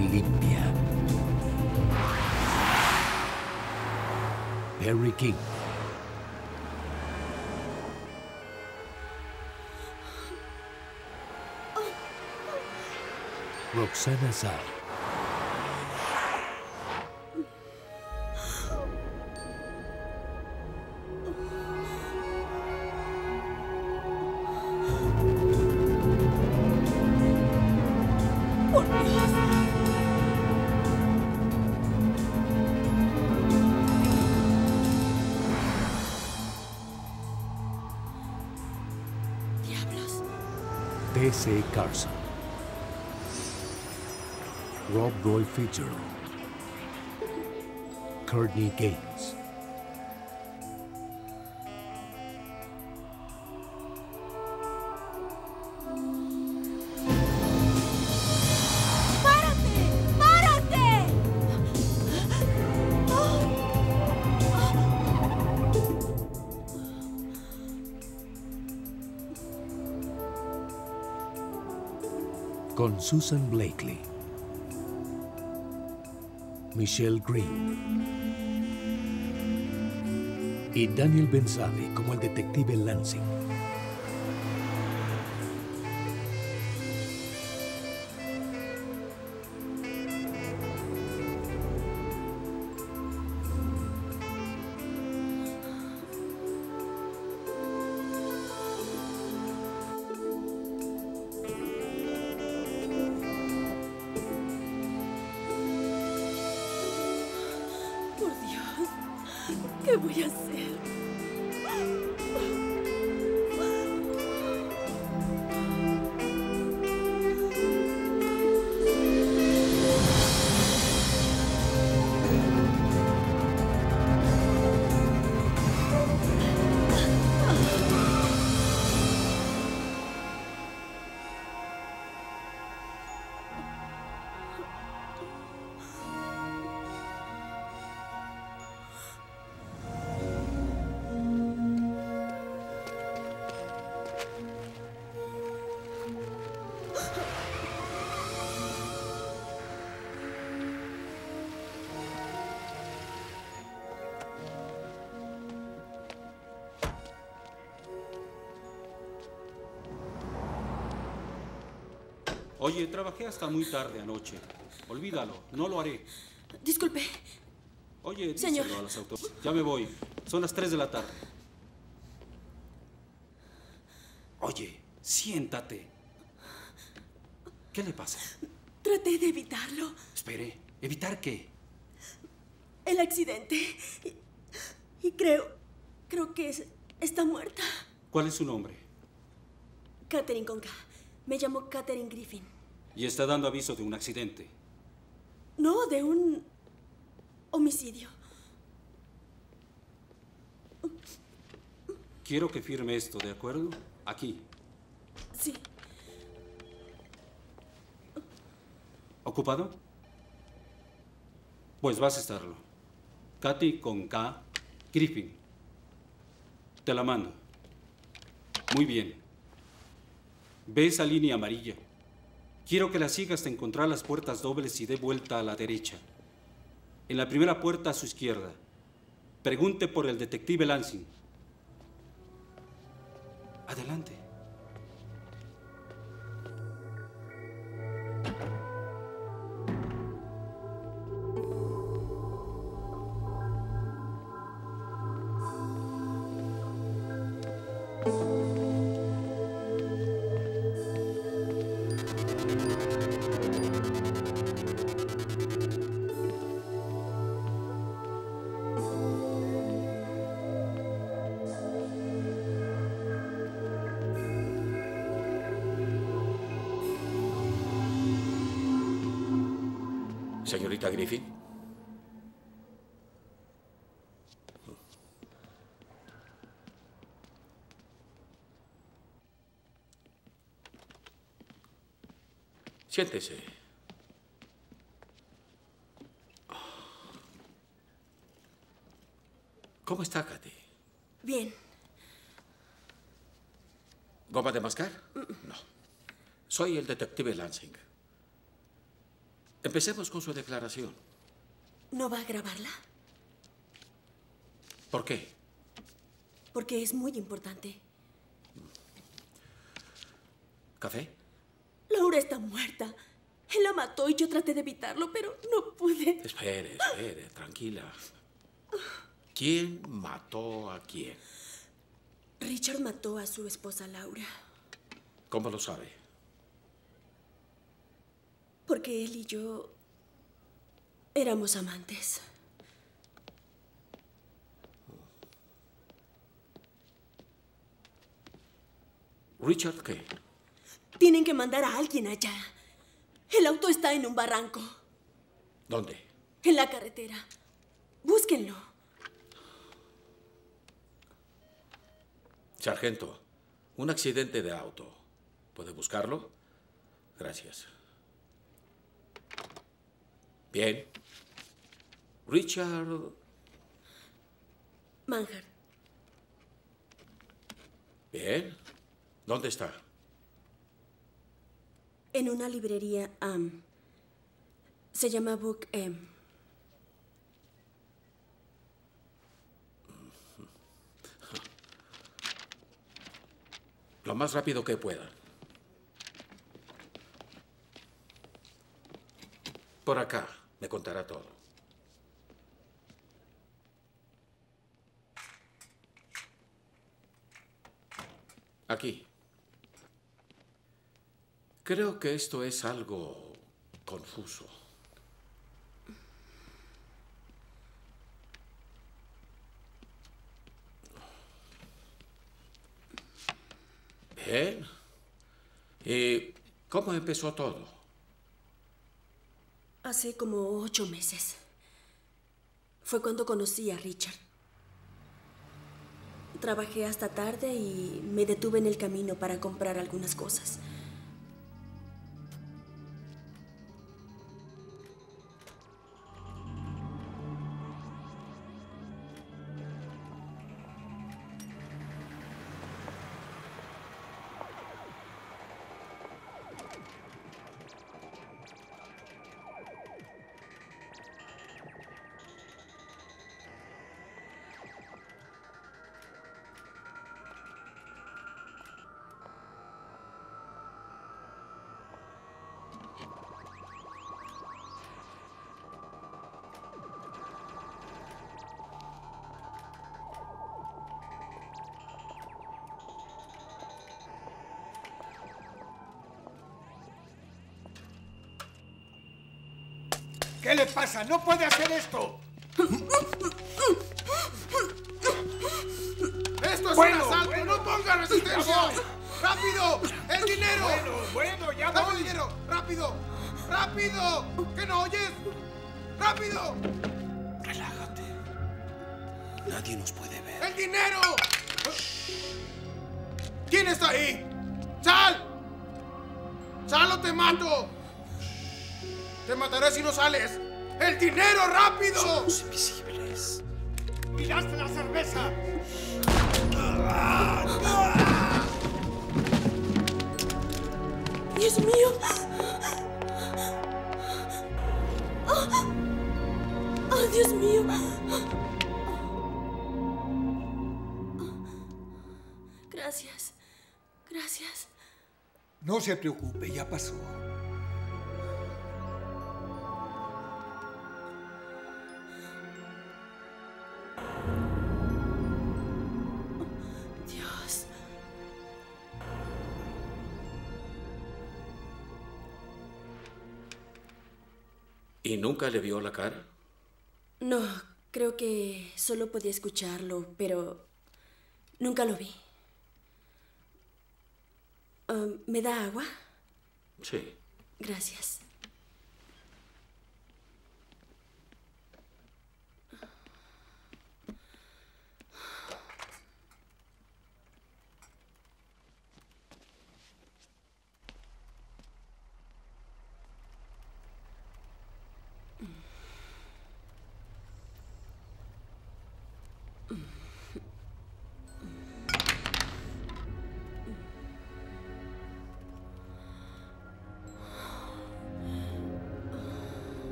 limpia. Perry King. Roxana Zhao. ¡Por Dios! ¡Diablos! T.C. Carson. Rob Roy Fitzgerald. Courtney Gaines. Con Susan Blakely, Michelle Green y Daniel Bensavi como el detective Lansing. Por Dios, ¿qué voy a hacer? Oye, trabajé hasta muy tarde anoche. Olvídalo, no lo haré. Disculpe. Oye, Señor. díselo a las autoridades. Ya me voy. Son las 3 de la tarde. Oye, siéntate. ¿Qué le pasa? Traté de evitarlo. Espere, ¿evitar qué? El accidente. Y creo que está muerta. ¿Cuál es su nombre? Katherine con K. Me llamo Katherine Griffin. Y está dando aviso de un accidente. No, de un homicidio. Quiero que firme esto, ¿de acuerdo? Aquí. Sí. ¿Ocupado? Pues vas a estarlo. Katy con K. Griffin. Te la mando. Muy bien. Ve esa línea amarilla. Quiero que la siga hasta encontrar las puertas dobles y dé vuelta a la derecha. En la primera puerta a su izquierda. Pregunte por el detective Lansing. Adelante. Señorita Griffin. Siéntese. ¿Cómo está, Katy? Bien. ¿Goma de mascar? No. Soy el detective Lansing. Empecemos con su declaración. ¿No va a grabarla? ¿Por qué? Porque es muy importante. ¿Café? Laura está muerta. Él la mató y yo traté de evitarlo, pero no pude. Espere, tranquila. ¿Quién mató a quién? Richard mató a su esposa Laura. ¿Cómo lo sabe? Porque él y yo éramos amantes. ¿Richard qué? Tienen que mandar a alguien allá. El auto está en un barranco. ¿Dónde? En la carretera. Búsquenlo. Sargento, un accidente de auto. ¿Puede buscarlo? Gracias. Bien. Richard... Manhart. Bien. ¿Dónde está? En una librería AM. Se llama Book M. Lo más rápido que pueda. Por acá. Me contará todo. Aquí. Creo que esto es algo confuso. Bien. ¿Y cómo empezó todo? Hace como 8 meses. Fue cuando conocí a Richard. Trabajé hasta tarde y me detuve en el camino para comprar algunas cosas. ¿Qué le pasa? ¡No puede hacer esto! ¡Esto es un asalto! ¡No ponga resistencia! ¡Rápido! ¡El dinero! Bueno, ya ¡Dame voy. el dinero! ¡Rápido! ¡Rápido! ¿Qué no oyes? ¡Rápido! Relájate. Nadie nos puede ver. ¡El dinero! ¿Quién está ahí? ¡Sal! ¡Sal o te mato! ¡Te mataré si no sales! ¡El dinero, rápido! Somos invisibles. ¡Tiraste la cerveza! ¡Dios mío! ¡Oh, Dios mío! Gracias. Gracias. No se preocupe, ya pasó. Dios. ¿Y nunca le vio la cara? No, creo que solo podía escucharlo, pero nunca lo vi. ¿Me da agua? Sí. Gracias.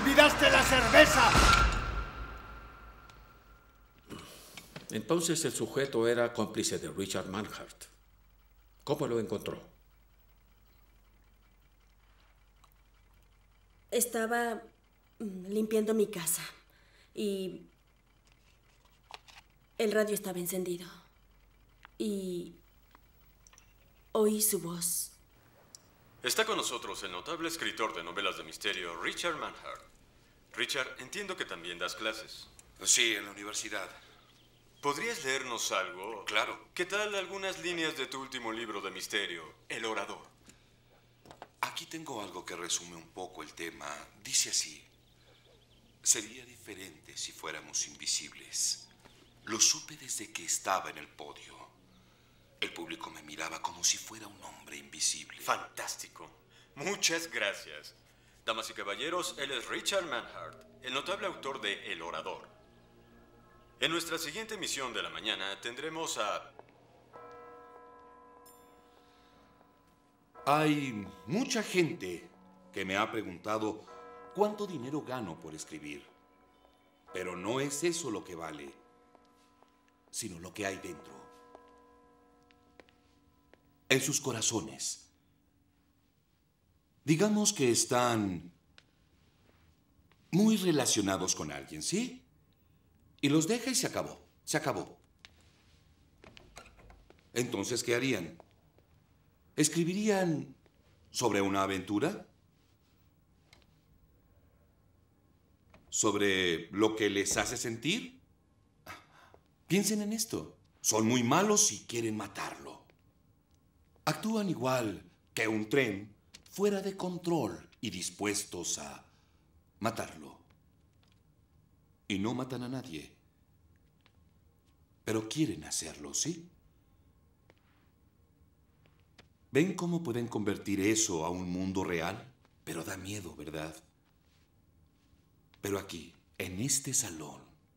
olvidaste la cerveza! Entonces el sujeto era cómplice de Richard Manhart. ¿Cómo lo encontró? Estaba limpiando mi casa y el radio estaba encendido y oí su voz. Está con nosotros el notable escritor de novelas de misterio, Richard Manhart. Richard, entiendo que también das clases. Sí, en la universidad. ¿Podrías leernos algo? Claro. ¿Qué tal algunas líneas de tu último libro de misterio, El Orador? Aquí tengo algo que resume un poco el tema. Dice así: sería diferente si fuéramos invisibles. Lo supe desde que estaba en el podio. El público me miraba como si fuera un hombre invisible. Fantástico. Muchas gracias. Damas y caballeros, él es Richard Manhart, el notable autor de El Orador. En nuestra siguiente emisión de la mañana tendremos a... Hay mucha gente que me ha preguntado cuánto dinero gano por escribir. Pero no es eso lo que vale, sino lo que hay dentro. En sus corazones. Digamos que están muy relacionados con alguien, ¿sí? Y los deja y se acabó. Se acabó. Entonces, ¿qué harían? ¿Escribirían sobre una aventura? ¿Sobre lo que les hace sentir? Piensen en esto. Son muy malos y quieren matarlo. Actúan igual que un tren fuera de control y dispuestos a matarlo. Y no matan a nadie. Pero quieren hacerlo, ¿sí? ¿Ven cómo pueden convertir eso a un mundo real? Pero da miedo, ¿verdad? Pero aquí, en este salón,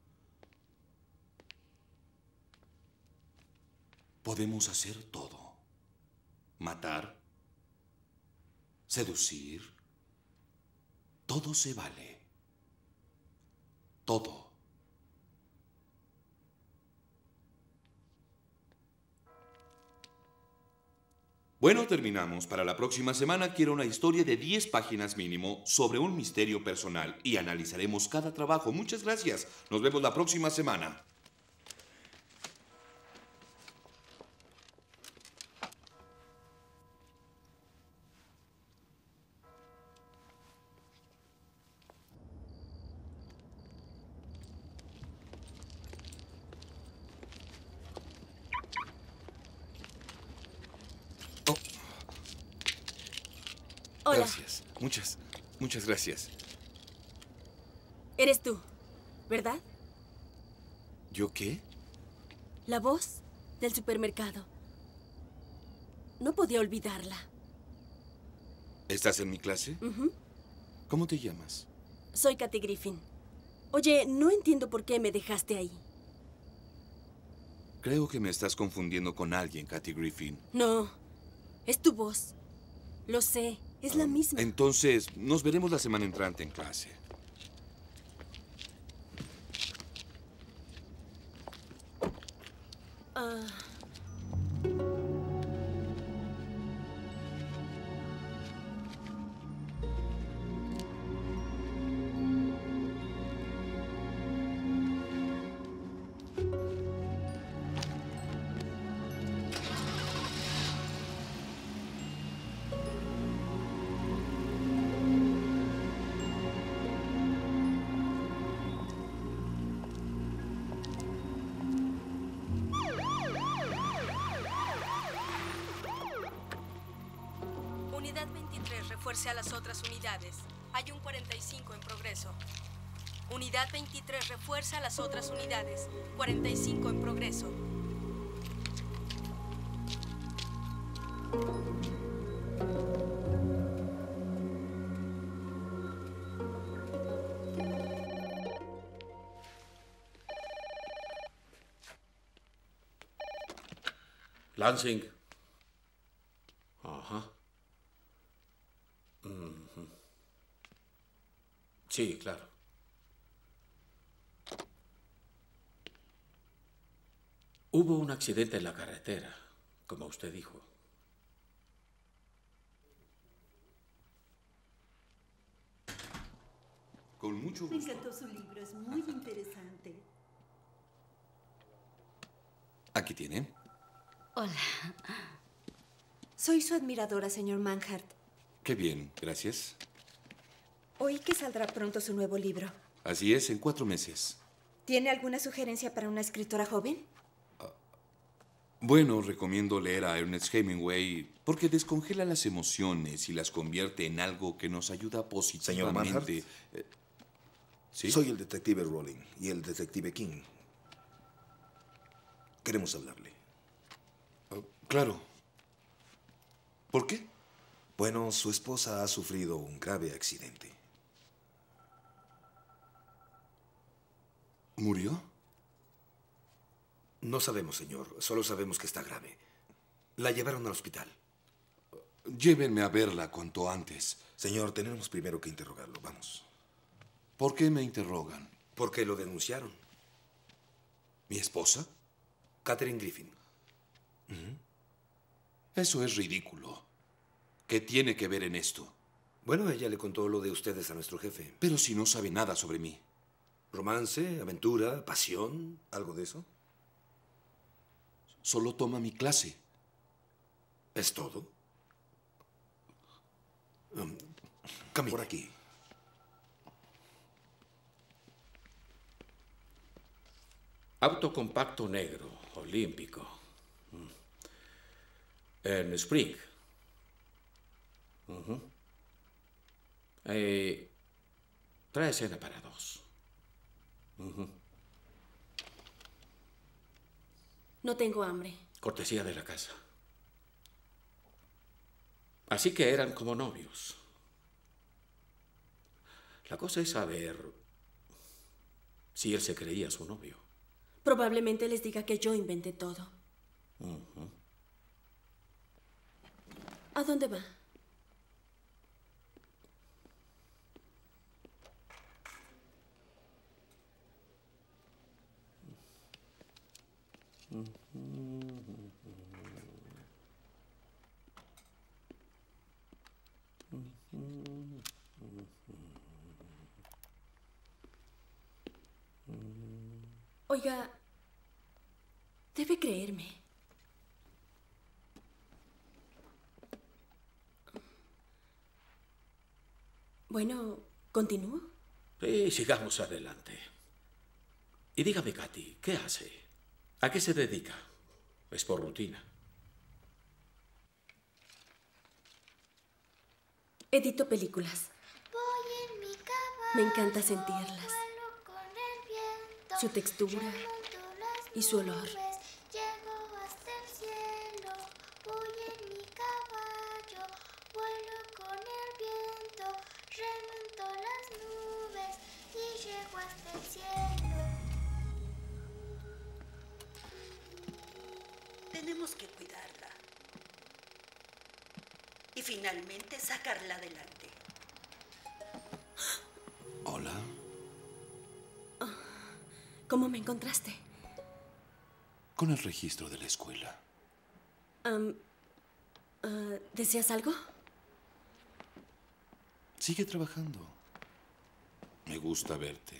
podemos hacer todo. Matar, seducir, todo se vale. Todo. Bueno, terminamos. Para la próxima semana quiero una historia de 10 páginas mínimo sobre un misterio personal y analizaremos cada trabajo. Muchas gracias. Nos vemos la próxima semana. Hola. Gracias. Muchas gracias. Eres tú, ¿verdad? ¿Yo qué? La voz del supermercado. No podía olvidarla. ¿Estás en mi clase? ¿Cómo te llamas? Soy Kathy Griffin. Oye, no entiendo por qué me dejaste ahí. Creo que me estás confundiendo con alguien, Kathy Griffin. No, es tu voz. Lo sé, es la misma. Entonces, nos veremos la semana entrante en clase. Unidad 23, refuerce a las otras unidades. Hay un 45 en progreso. Unidad 23, refuerza a las otras unidades. 45 en progreso. Lansing. Ajá. Sí, claro. Hubo un accidente en la carretera, como usted dijo. Con mucho Me gusto. encantó su libro, es muy interesante. Aquí tiene. Hola. Soy su admiradora, señor Manhart. Qué bien, gracias. Oí que saldrá pronto su nuevo libro. Así es, en 4 meses. ¿Tiene alguna sugerencia para una escritora joven? Bueno, recomiendo leer a Ernest Hemingway porque descongela las emociones y las convierte en algo que nos ayuda Señor Manhart. positivamente. ¿Sí? Soy el detective Rowling y el detective King. Queremos hablarle. Claro. ¿Por qué? Bueno, su esposa ha sufrido un grave accidente. ¿Murió? No sabemos, señor. Solo sabemos que está grave. La llevaron al hospital. Llévenme a verla cuanto antes. Señor, tenemos primero que interrogarlo. Vamos. ¿Por qué me interrogan? Porque lo denunciaron. ¿Mi esposa? Catherine Griffin. Eso es ridículo. ¿Qué tiene que ver en esto? Bueno, ella le contó lo de ustedes a nuestro jefe. Pero si no sabe nada sobre mí. ¿Romance, aventura, pasión? ¿Algo de eso? Solo toma mi clase. ¿Es todo? Camine. Por aquí. Auto compacto negro, olímpico. En Spring. Trae cena para 2. No tengo hambre. Cortesía de la casa. Así que eran como novios. La cosa es saber si él se creía su novio. Probablemente les diga que yo inventé todo. ¿A dónde va? Oiga, debe creerme. Bueno, ¿continúo? Sí, sigamos adelante. Y dígame, Katy, ¿qué hace? ¿A qué se dedica? ¿Es por rutina? Edito películas. Me encanta sentirlas. Su textura y su olor. Tenemos que cuidarla. Y finalmente sacarla adelante. Hola. ¿Cómo me encontraste? Con el registro de la escuela. ¿Deseas algo? Sigue trabajando. Me gusta verte.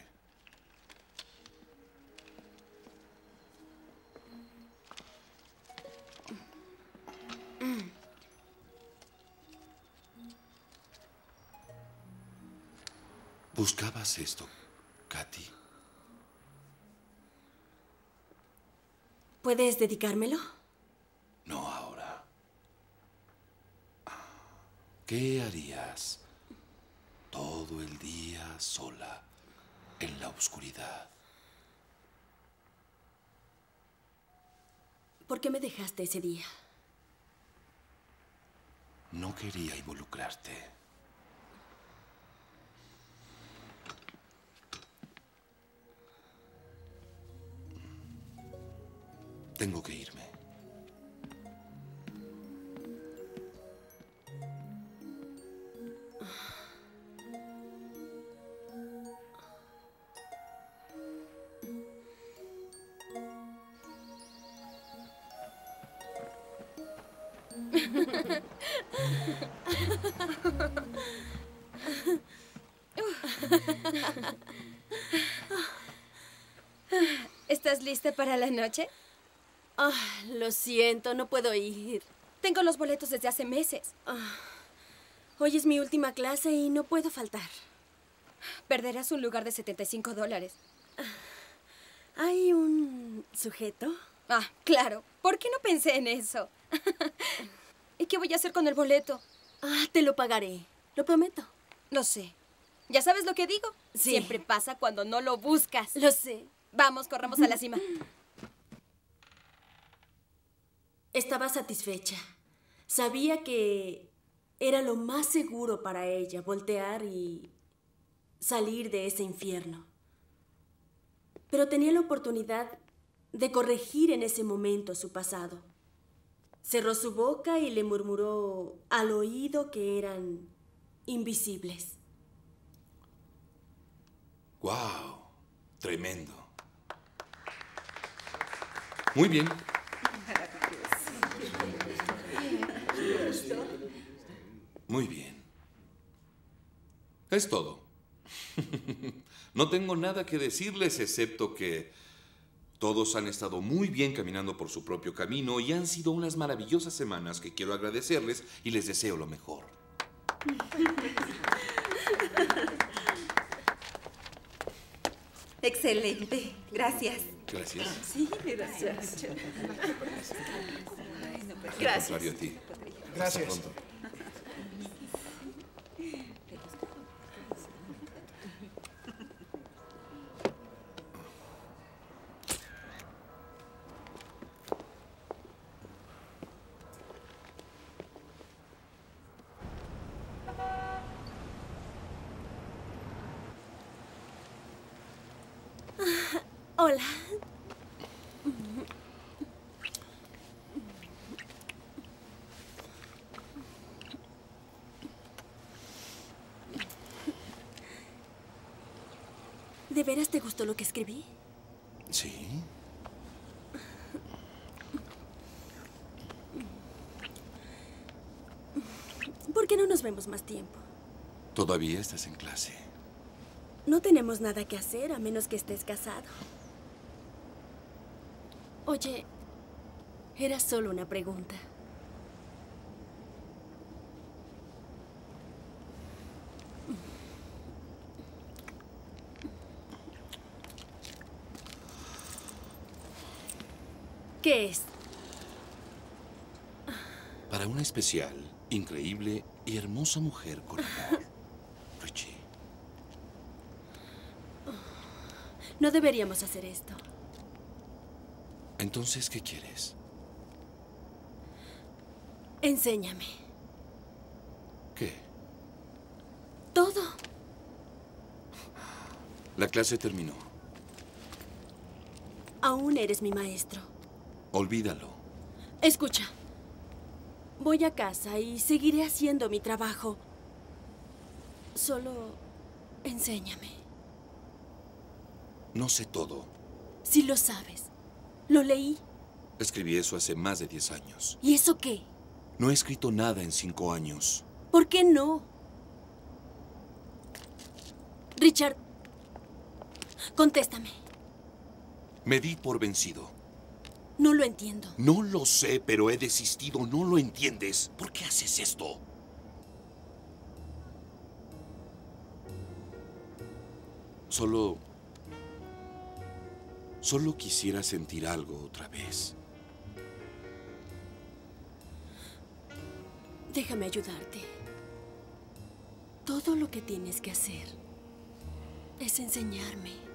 ¿Buscabas esto, Katy? ¿Puedes dedicármelo? No ahora. ¿Qué harías todo el día sola en la oscuridad? ¿Por qué me dejaste ese día? No quería involucrarte. Tengo que irme. ¿Estás lista para la noche? Lo siento, no puedo ir. Tengo los boletos desde hace meses. Hoy es mi última clase y no puedo faltar. Perderás un lugar de $75. ¿Hay un sujeto? Claro. ¿Por qué no pensé en eso? ¿Y qué voy a hacer con el boleto? Te lo pagaré. Lo prometo. Lo sé. ¿Ya sabes lo que digo? Sí. Siempre pasa cuando no lo buscas. Lo sé. Vamos, corramos a la cima. Estaba satisfecha. Sabía que era lo más seguro para ella voltear y salir de ese infierno. Pero tenía la oportunidad de corregir en ese momento su pasado. Cerró su boca y le murmuró al oído que eran invisibles. ¡Guau! Tremendo. Muy bien. Muy bien. Es todo. No tengo nada que decirles excepto que todos han estado muy bien caminando por su propio camino y han sido unas maravillosas semanas que quiero agradecerles y les deseo lo mejor. Excelente. Gracias. Gracias. Sí, gracias. Gracias. Al contrario a ti. Gracias. Hasta pronto. Hola. ¿De veras te gustó lo que escribí? Sí. ¿Por qué no nos vemos más tiempo? Todavía estás en clase. No tenemos nada que hacer a menos que estés casado. Oye, era solo una pregunta. ¿Qué es? Para una especial, increíble y hermosa mujer con amor, Richie. No deberíamos hacer esto. Entonces, ¿qué quieres? Enséñame. ¿Qué? Todo. La clase terminó. Aún eres mi maestro. Olvídalo. Escucha. Voy a casa y seguiré haciendo mi trabajo. Solo enséñame. No sé todo. Si lo sabes. Lo leí. Escribí eso hace más de 10 años. ¿Y eso qué? No he escrito nada en 5 años. ¿Por qué no? Richard, contéstame. Me di por vencido. No lo entiendo. No lo sé, pero he desistido. No lo entiendes. ¿Por qué haces esto? Solo quisiera sentir algo otra vez. Déjame ayudarte. Todo lo que tienes que hacer es enseñarme.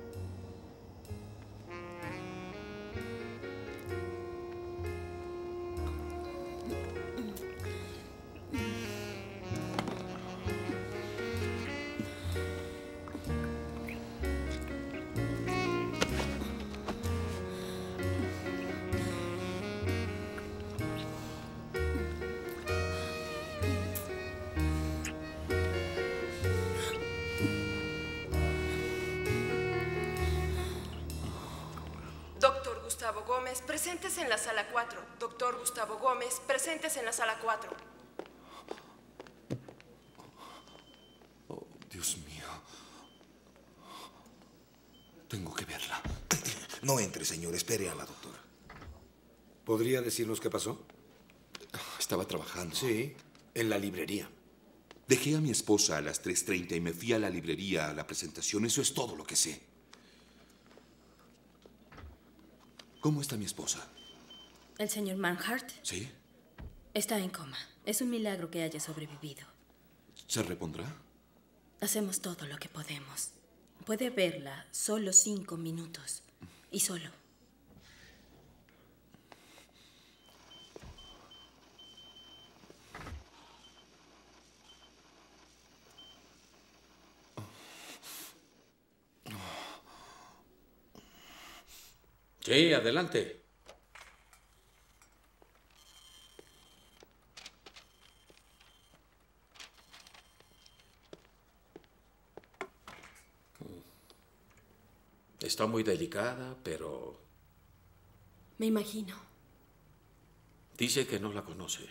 Doctor Gustavo Gómez, presentes en la sala 4. Doctor Gustavo Gómez, presentes en la sala 4. mío. Tengo que verla. No entre, señor. Espere a la doctora. ¿Podría decirnos qué pasó? Estaba trabajando. Sí, en la librería. Dejé a mi esposa a las 3:30 y me fui a la librería a la presentación. Eso es todo lo que sé. ¿Cómo está mi esposa? ¿El señor Manhart? ¿Sí? Está en coma. Es un milagro que haya sobrevivido. ¿Se repondrá? Hacemos todo lo que podemos. Puede verla solo 5 minutos. Y solo. Sí, adelante. Está muy delicada, pero Me imagino. dice que no la conoce.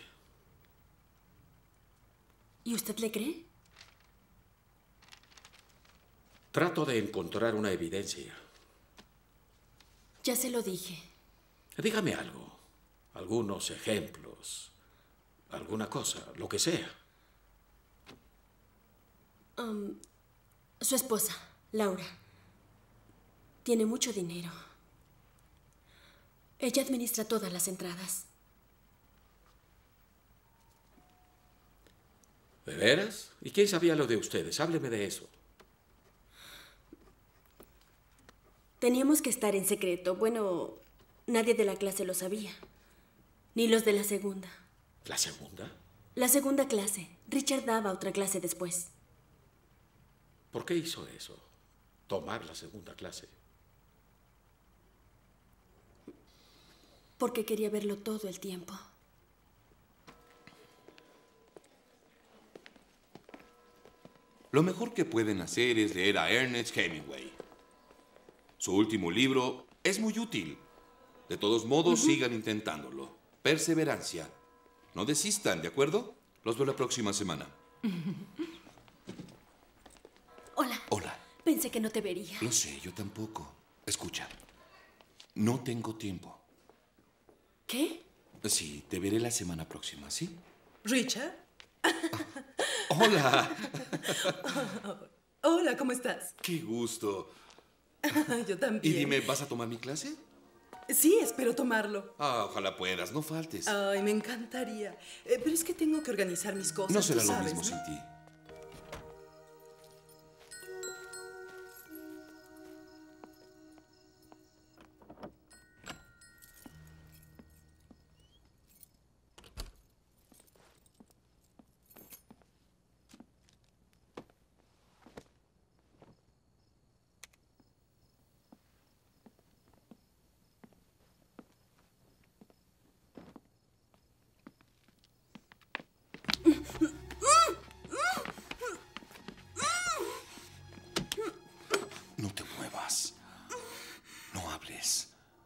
¿Y usted le cree? Trato de encontrar una evidencia. Ya se lo dije. Dígame algo. Algunos ejemplos. Alguna cosa, lo que sea. Su esposa, Laura, tiene mucho dinero. Ella administra todas las entradas. ¿De veras? ¿Y quién sabía lo de ustedes? Hábleme de eso. Teníamos que estar en secreto. Bueno, nadie de la clase lo sabía. Ni los de la segunda. ¿La segunda? La segunda clase. Richard daba otra clase después. ¿Por qué hizo eso? Tomar la segunda clase. Porque quería verlo todo el tiempo. Lo mejor que pueden hacer es leer a Ernest Hemingway. Su último libro es muy útil. De todos modos, sigan intentándolo. Perseverancia. No desistan, ¿de acuerdo? Los veo la próxima semana. Hola. Hola. Pensé que no te vería. Lo sé, yo tampoco. Escucha, no tengo tiempo. ¿Qué? Sí, te veré la semana próxima, ¿sí? ¿Richard? Hola. Hola, ¿cómo estás? Qué gusto. Yo también. Y dime, ¿vas a tomar mi clase? Sí, espero tomarlo. Ojalá puedas, no faltes. Ay, me encantaría. Pero es que tengo que organizar mis cosas. No será tú lo sabes, mismo ¿no? sin ti. No te muevas. No hables.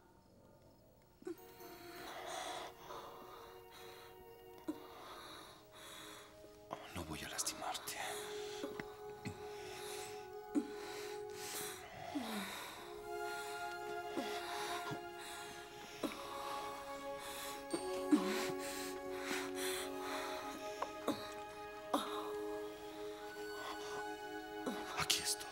No voy a lastimarte. Aquí estoy.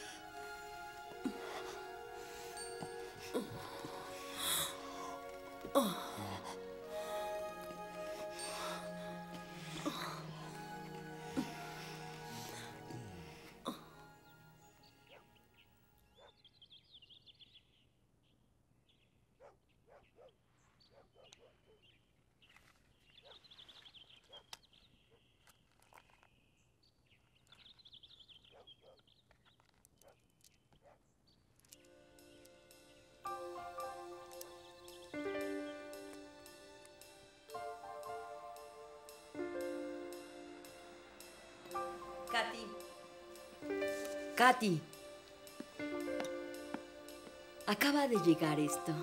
Katy. Acaba de llegar esto.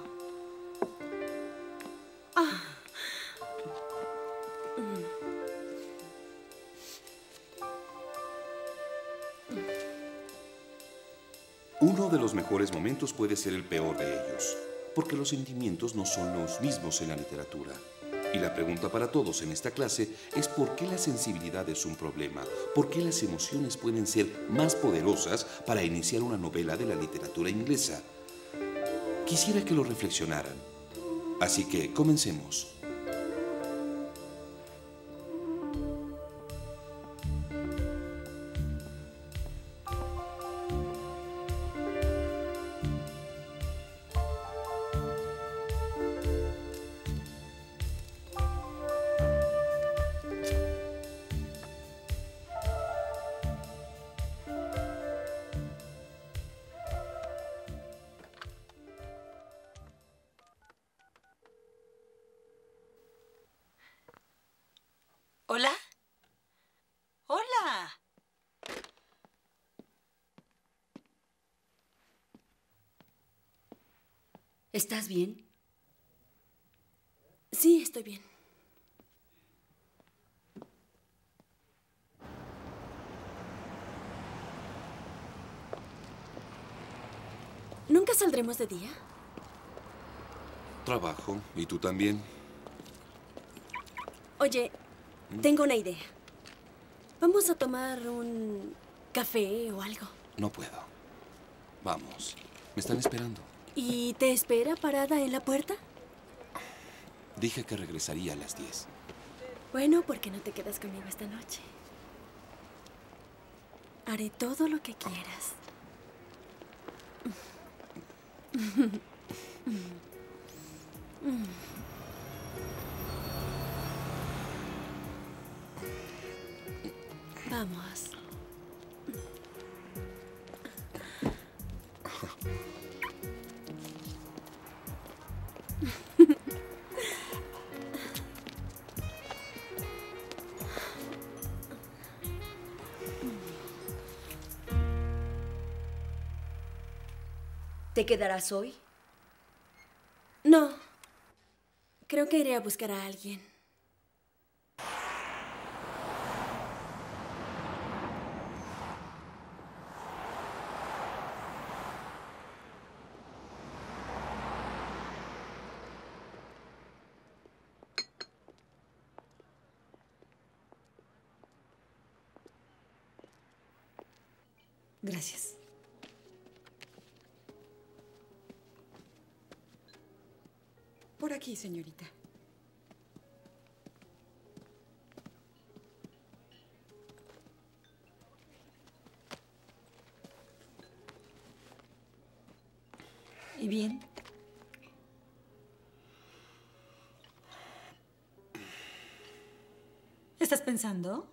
Uno de los mejores momentos puede ser el peor de ellos, porque los sentimientos no son los mismos en la literatura. Y la pregunta para todos en esta clase es ¿por qué la sensibilidad es un problema? ¿Por qué las emociones pueden ser más poderosas para iniciar una novela de la literatura inglesa? Quisiera que lo reflexionaran. Así que comencemos. ¿Hola? ¡Hola! ¿Estás bien? Sí, estoy bien. ¿Nunca saldremos de día? Trabajo. ¿Y tú también? Oye, tengo una idea. ¿Vamos a tomar un café o algo? No puedo. Vamos. Me están esperando. ¿Y te espera parada en la puerta? Dije que regresaría a las 10. Bueno, ¿por qué no te quedas conmigo esta noche? Haré todo lo que quieras. Vamos. ¿Te quedarás hoy? No. Creo que iré a buscar a alguien. Gracias. Por aquí, señorita. ¿Y bien? ¿Estás pensando?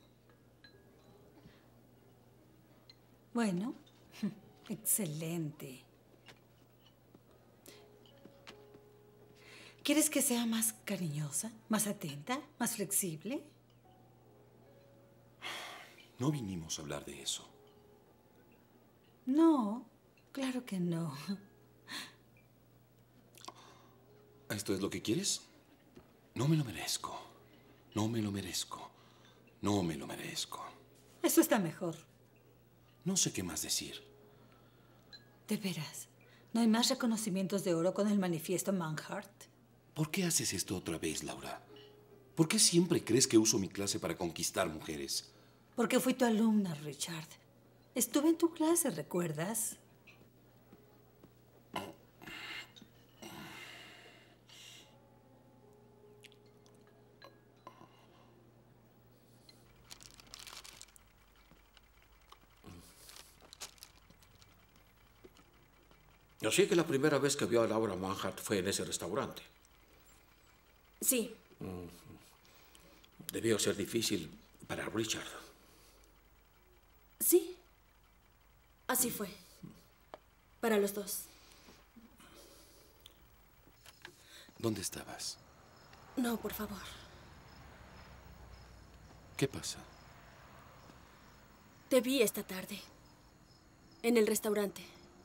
Bueno, excelente. ¿Quieres que sea más cariñosa, más atenta, más flexible? No vinimos a hablar de eso. No, claro que no. ¿Esto es lo que quieres? No me lo merezco. No me lo merezco. No me lo merezco. Eso está mejor. No sé qué más decir. De veras, ¿no hay más reconocimientos de oro con el manifiesto Manhart? ¿Por qué haces esto otra vez, Laura? ¿Por qué siempre crees que uso mi clase para conquistar mujeres? Porque fui tu alumna, Richard. Estuve en tu clase, ¿recuerdas? Así que la primera vez que vio a Laura Manhart fue en ese restaurante. Sí. Debió ser difícil para Richard. Sí. Así fue. Para los dos. ¿Dónde estabas? No, por favor. ¿Qué pasa? Te vi esta tarde. En el restaurante.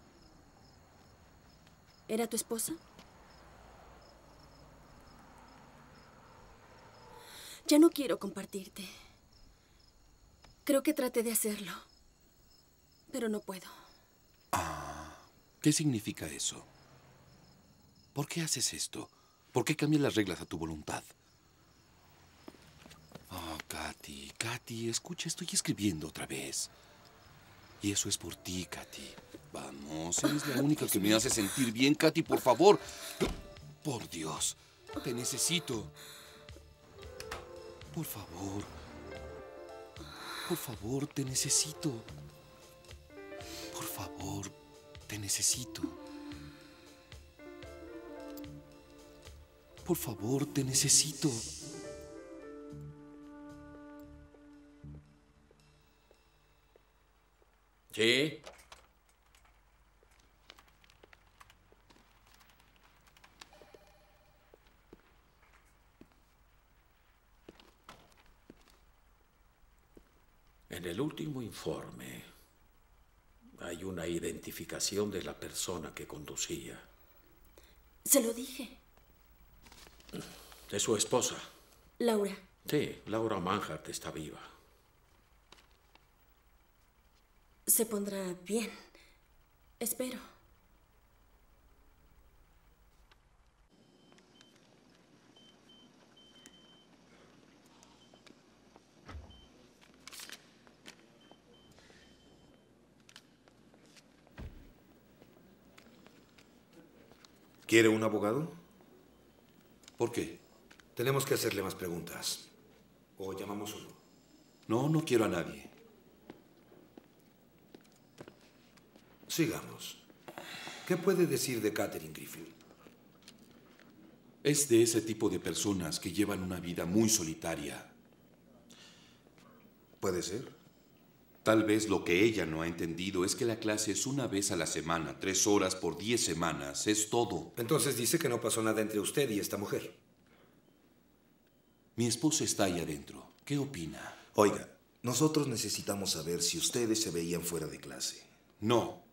¿Era tu esposa? Ya no quiero compartirte. Creo que traté de hacerlo, pero no puedo. Ah. ¿Qué significa eso? ¿Por qué haces esto? ¿Por qué cambias las reglas a tu voluntad? Oh, Katy, escucha, estoy escribiendo otra vez. Y eso es por ti, Katy. Vamos, eres la única que me hace sentir bien, Katy, por favor. Por Dios, te necesito. Por favor. Por favor, te necesito. Por favor, te necesito. Por favor, te necesito. ¿Sí? En el último informe hay una identificación de la persona que conducía. Se lo dije. De su esposa. Laura. Sí, Laura Manhart está viva. Se pondrá bien. Espero. ¿Quiere un abogado? ¿Por qué? Tenemos que hacerle más preguntas. ¿O llamamos uno? No, no quiero a nadie. Sigamos. ¿Qué puede decir de Katherine Griffin? Es de ese tipo de personas que llevan una vida muy solitaria. ¿Puede ser? Tal vez lo que ella no ha entendido es que la clase es una vez a la semana, 3 horas por 10 semanas, es todo. Entonces dice que no pasó nada entre usted y esta mujer. Mi esposa está ahí adentro. ¿Qué opina? Oiga, nosotros necesitamos saber si ustedes se veían fuera de clase. No.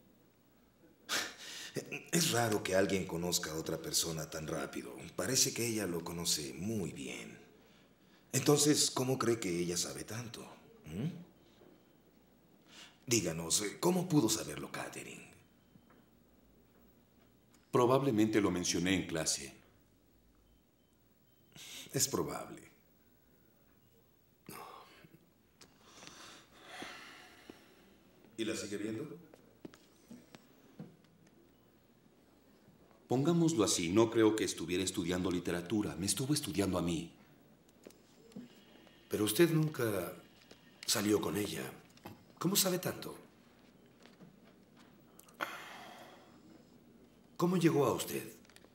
Es raro que alguien conozca a otra persona tan rápido. Parece que ella lo conoce muy bien. Entonces, ¿cómo cree que ella sabe tanto? Díganos, ¿cómo pudo saberlo Katherine? Probablemente lo mencioné en clase. Es probable. ¿Y la sigue viendo? Pongámoslo así, no creo que estuviera estudiando literatura. Me estuvo estudiando a mí. Pero usted nunca salió con ella. ¿Cómo sabe tanto? ¿Cómo llegó a usted?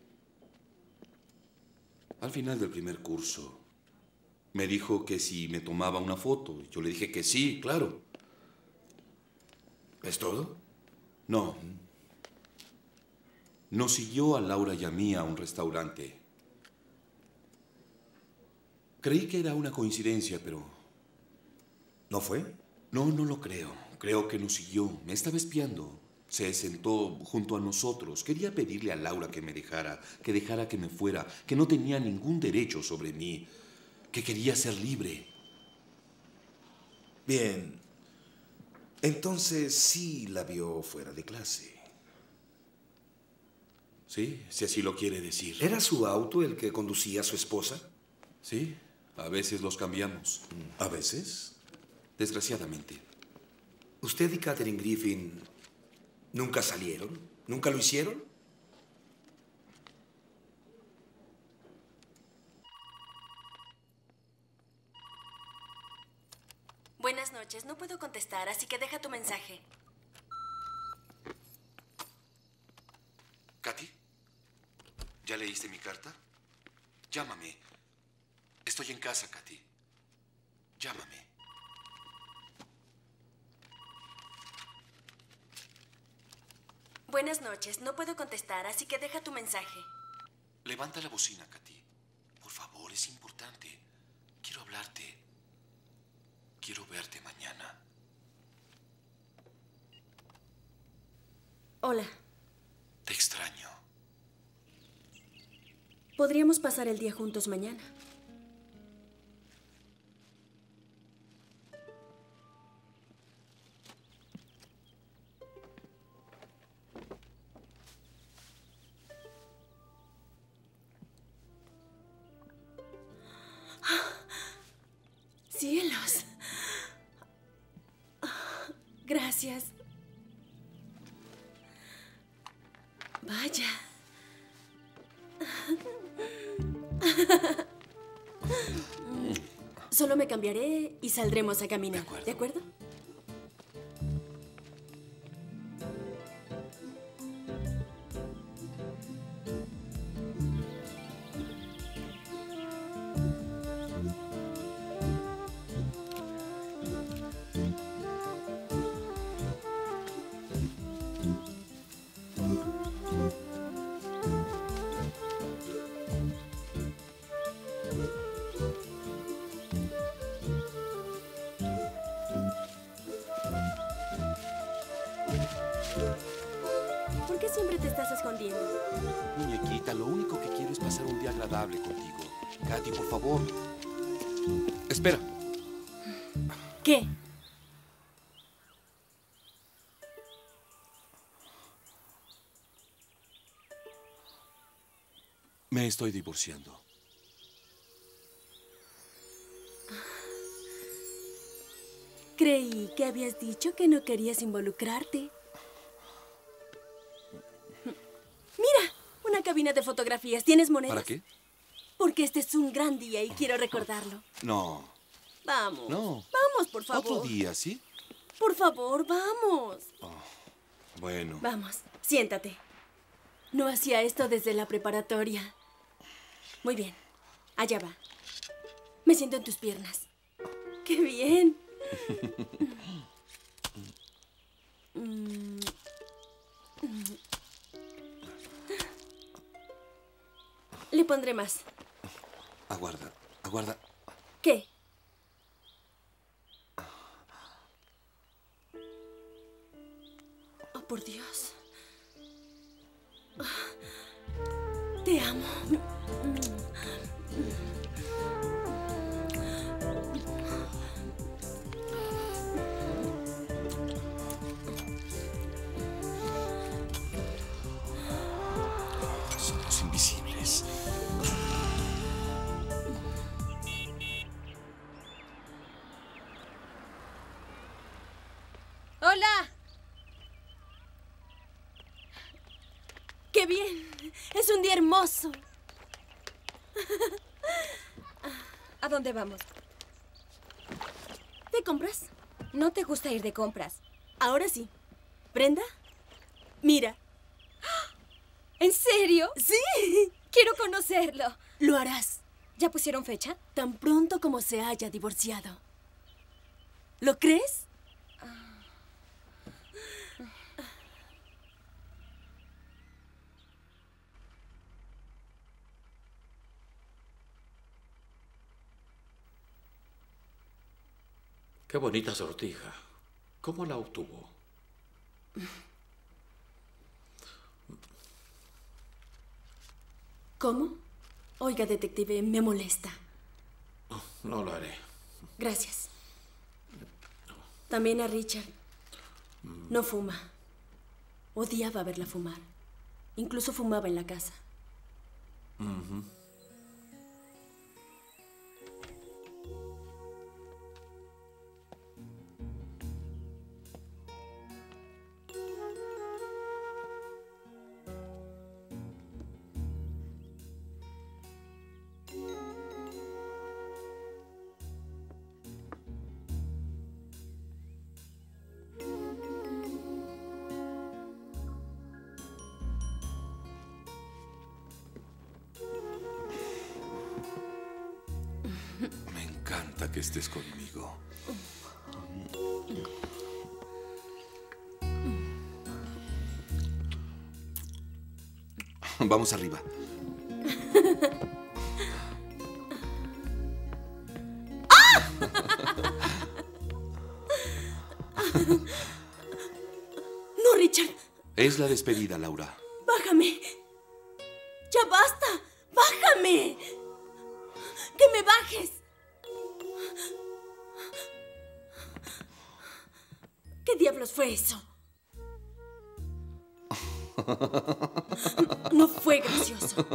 Al final del primer curso, me dijo que si me tomaba una foto. Yo le dije que sí, claro. ¿Es todo? No. Nos siguió a Laura y a mí a un restaurante. Creí que era una coincidencia, pero... ¿No fue? No, no lo creo. Creo que nos siguió. Me estaba espiando. Se sentó junto a nosotros. Quería pedirle a Laura que me dejara, que me fuera, que no tenía ningún derecho sobre mí, que quería ser libre. Bien. Entonces sí la vio fuera de clase. Sí, si así lo quiere decir. ¿Era su auto el que conducía a su esposa? Sí, a veces los cambiamos. ¿A veces? Desgraciadamente. ¿Usted y Katherine Griffin nunca salieron? ¿Nunca lo hicieron? Buenas noches. No puedo contestar, así que deja tu mensaje. ¿Katy? ¿Ya leíste mi carta? Llámame. Estoy en casa, Katy. Llámame. Buenas noches. No puedo contestar, así que deja tu mensaje. Levanta la bocina, Katy. Por favor, es importante. Quiero hablarte. Quiero verte mañana. Hola. Te extraño. Podríamos pasar el día juntos mañana. Vaya. Solo me cambiaré y saldremos a caminar. ¿De acuerdo? ¿Por qué siempre te estás escondiendo? Muñequita, lo único que quiero es pasar un día agradable contigo. Katy, por favor. Espera. ¿Qué? Me estoy divorciando. Creí que habías dicho que no querías involucrarte. Mira, una cabina de fotografías. ¿Tienes monedas? ¿Para qué? Porque este es un gran día y quiero recordarlo. No. Vamos. No. Vamos, por favor. Otro día, ¿sí? Por favor, vamos. Bueno. Vamos, siéntate. No hacía esto desde la preparatoria. Muy bien. Allá va. Me siento en tus piernas. ¡Qué bien! Le pondré más. Aguarda, aguarda. ¿Qué? Oh, por Dios. Te amo. Somos invisibles. ¡Hola! ¡Qué bien! Es un día hermoso. ¿A dónde vamos? ¿De compras? ¿No te gusta ir de compras? Ahora sí. ¿Brenda? Mira. ¿En serio? ¡Sí! Quiero conocerlo. Lo harás. ¿Ya pusieron fecha? Tan pronto como se haya divorciado. ¿Lo crees? Qué bonita sortija. ¿Cómo la obtuvo? ¿Cómo? Oiga, detective, me molesta. No lo haré. Gracias. También a Richard. No fuma. Odiaba verla fumar. Incluso fumaba en la casa. Me encanta que estés conmigo. Vamos arriba. No, Richard. Es la despedida, Laura. Bájame. Ya basta. Bájame. Que me bajes. ¿Qué diablos fue eso? No fue gracioso.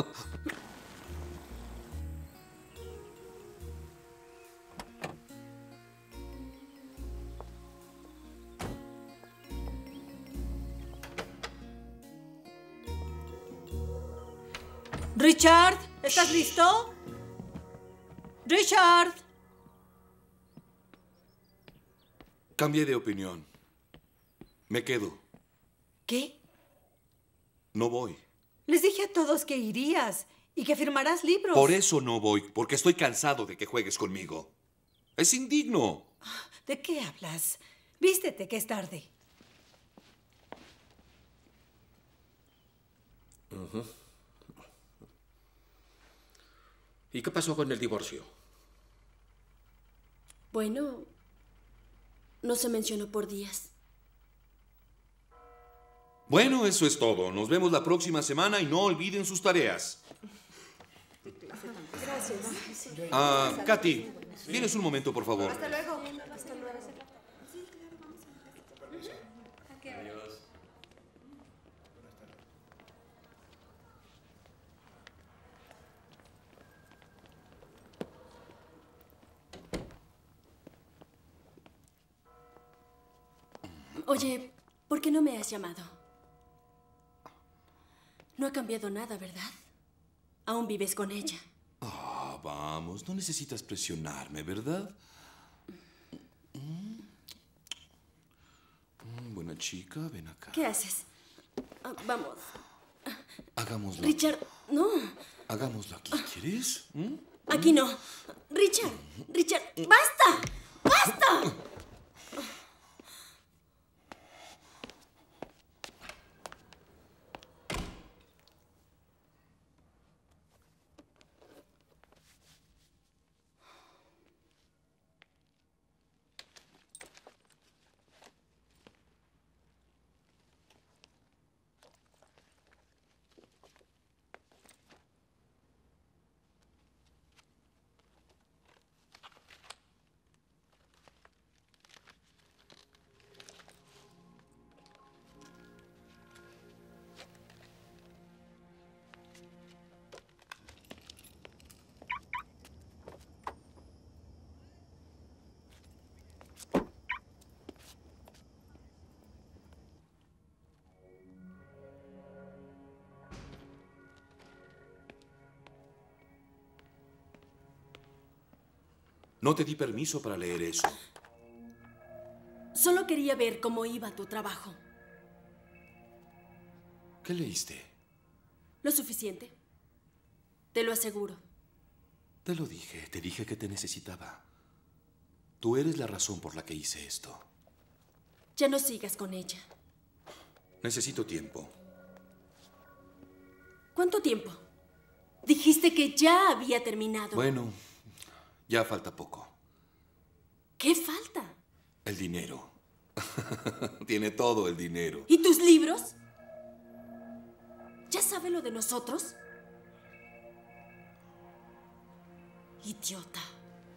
Richard, ¿estás listo? Richard. Cambié de opinión. Me quedo. ¿Qué? No voy. Les dije a todos que irías y que firmarás libros. Por eso no voy, porque estoy cansado de que juegues conmigo. Es indigno. ¿De qué hablas? Vístete, que es tarde. ¿Y qué pasó con el divorcio? Bueno, no se mencionó por días. Bueno, eso es todo. Nos vemos la próxima semana y no olviden sus tareas. Gracias. Katy, ¿vienes un momento, por favor? Hasta luego. Oye, ¿por qué no me has llamado? No ha cambiado nada, ¿verdad? Aún vives con ella. Vamos, no necesitas presionarme, ¿verdad? Buena chica, ven acá. ¿Qué haces? Vamos. Hagámoslo. Richard, no. Hagámoslo aquí, ¿quieres? Aquí no. Richard, ¡basta! ¡Basta! No te di permiso para leer eso. Solo quería ver cómo iba tu trabajo. ¿Qué leíste? Lo suficiente. Te lo aseguro. Te lo dije, te dije que te necesitaba. Tú eres la razón por la que hice esto. Ya no sigas con ella. Necesito tiempo. ¿Cuánto tiempo? Dijiste que ya había terminado. Bueno, ya falta poco. ¿Qué falta? El dinero. Tiene todo el dinero. ¿Y tus libros? ¿Ya sabe lo de nosotros? Idiota.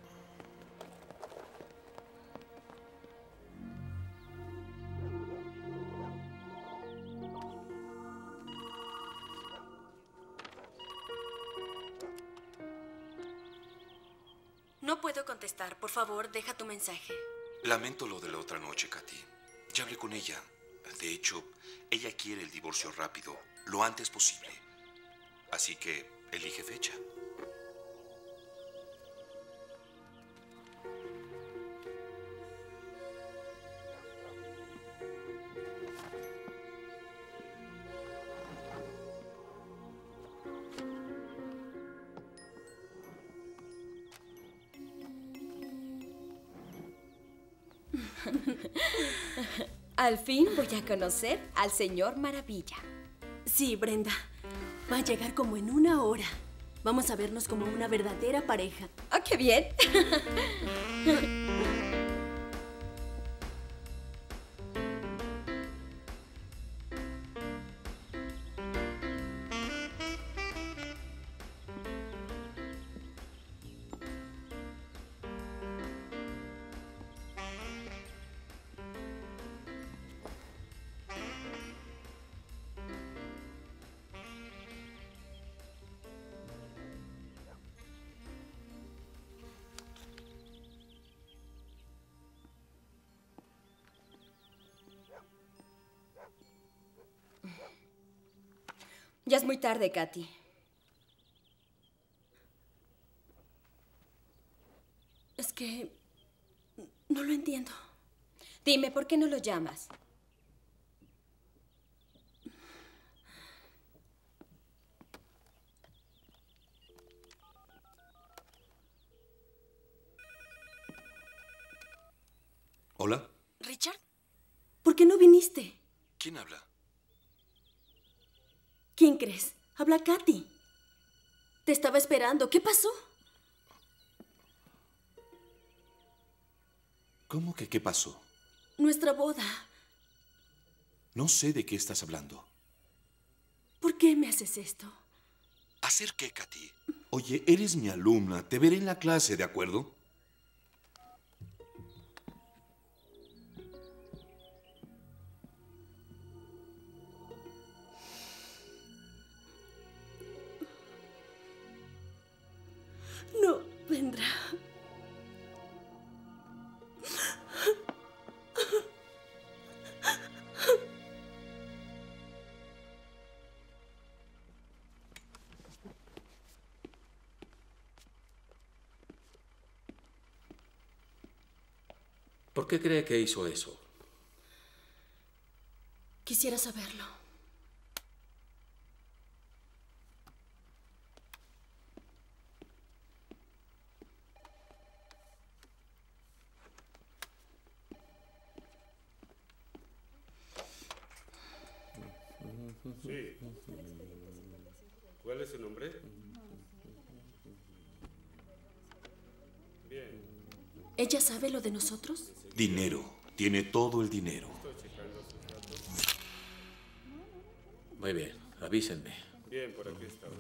No puedo contestar. Por favor, deja tu mensaje. Lamento lo de la otra noche, Katy. Ya hablé con ella. De hecho, ella quiere el divorcio rápido, lo antes posible. Así que elige fecha. Al fin voy a conocer al señor Maravilla. Sí, Brenda. Va a llegar como en 1 hora. Vamos a vernos como una verdadera pareja. ¡Ah, qué bien! Ya es muy tarde, Katy. Es que no lo entiendo. Dime, ¿por qué no lo llamas? ¿Hola? ¿Richard? ¿Por qué no viniste? ¿Quién habla? ¿Quién crees? Habla Katy. Te estaba esperando. ¿Qué pasó? ¿Cómo que qué pasó? Nuestra boda. No sé de qué estás hablando. ¿Por qué me haces esto? ¿Hacer qué, Katy? Oye, eres mi alumna. Te veré en la clase, ¿de acuerdo? No vendrá. ¿Por qué cree que hizo eso? Quisiera saberlo. Sí. ¿Cuál es su nombre? Bien. ¿Ella sabe lo de nosotros? Dinero. Tiene todo el dinero. Muy bien, avísenme. Bien, por aquí está.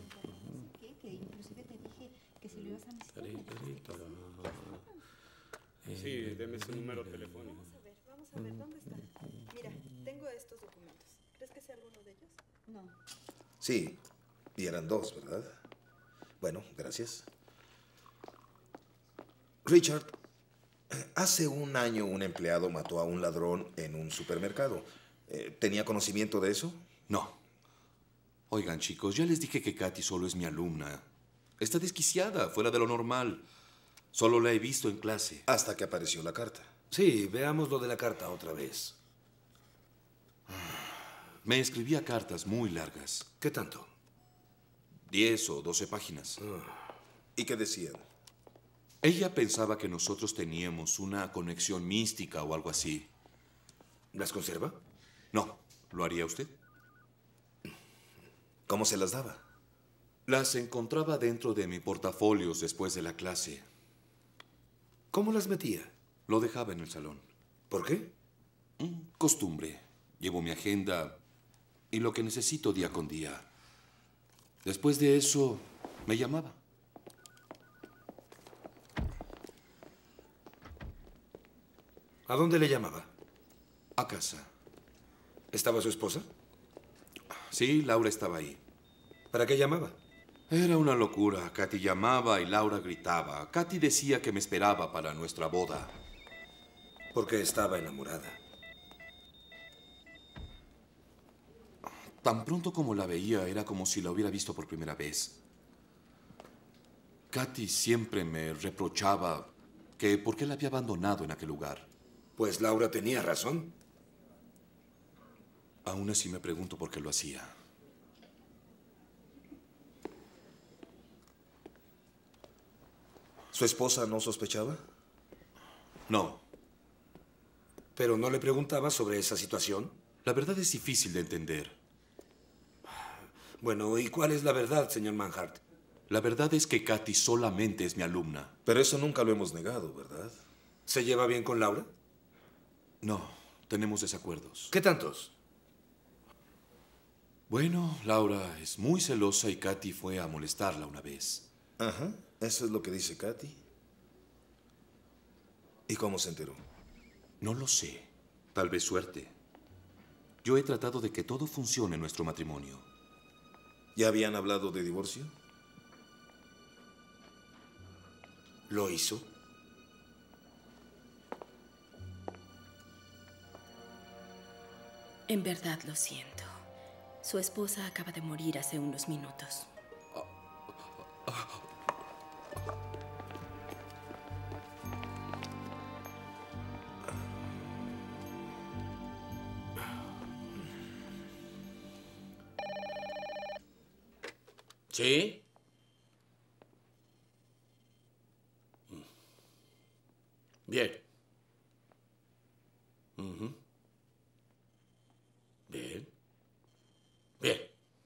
Sí, deme su número telefónico. Vamos a ver, ¿dónde está? Mira, tengo estos documentos. ¿Crees que sea alguno de ellos? No. Sí, y eran dos, ¿verdad? Bueno, gracias. Richard, hace un año un empleado mató a un ladrón en un supermercado. ¿Tenía conocimiento de eso? No. Oigan, chicos, ya les dije que Katy solo es mi alumna. Está desquiciada, fuera de lo normal. Solo la he visto en clase. Hasta que apareció la carta. Sí, veamos lo de la carta otra vez. Me escribía cartas muy largas. ¿Qué tanto? 10 o 12 páginas. ¿Y qué decían? Ella pensaba que nosotros teníamos una conexión mística o algo así. ¿Las conserva? No. ¿Lo haría usted? ¿Cómo se las daba? Las encontraba dentro de mi portafolios después de la clase. ¿Cómo las metía? Lo dejaba en el salón. ¿Por qué? Costumbre. Llevo mi agenda y lo que necesito día con día. Después de eso, me llamaba. ¿A dónde le llamaba? A casa. ¿Estaba su esposa? Sí, Laura estaba ahí. ¿Para qué llamaba? Era una locura. Katy llamaba y Laura gritaba. Katy decía que me esperaba para nuestra boda. Porque estaba enamorada. Tan pronto como la veía, era como si la hubiera visto por primera vez. Katy siempre me reprochaba que por qué la había abandonado en aquel lugar. Pues Laura tenía razón. Aún así me pregunto por qué lo hacía. ¿Su esposa no sospechaba? No. ¿Pero no le preguntaba sobre esa situación? La verdad es difícil de entender. Bueno, ¿y cuál es la verdad, señor Manhart? La verdad es que Katy solamente es mi alumna. Pero eso nunca lo hemos negado, ¿verdad? ¿Se lleva bien con Laura? No, tenemos desacuerdos. ¿Qué tantos? Bueno, Laura es muy celosa y Katy fue a molestarla una vez. Ajá, eso es lo que dice Katy. ¿Y cómo se enteró? No lo sé. Tal vez suerte. Yo he tratado de que todo funcione en nuestro matrimonio. ¿Ya habían hablado de divorcio? ¿Lo hizo? En verdad lo siento. Su esposa acaba de morir hace unos minutos. ¿Sí? Bien. Ujú. Bien. Bien.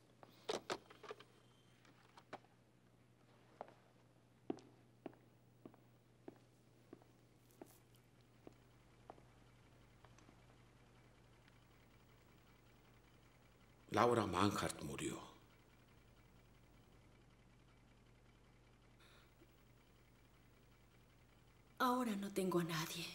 Laura Manhart murió. Ahora no tengo a nadie.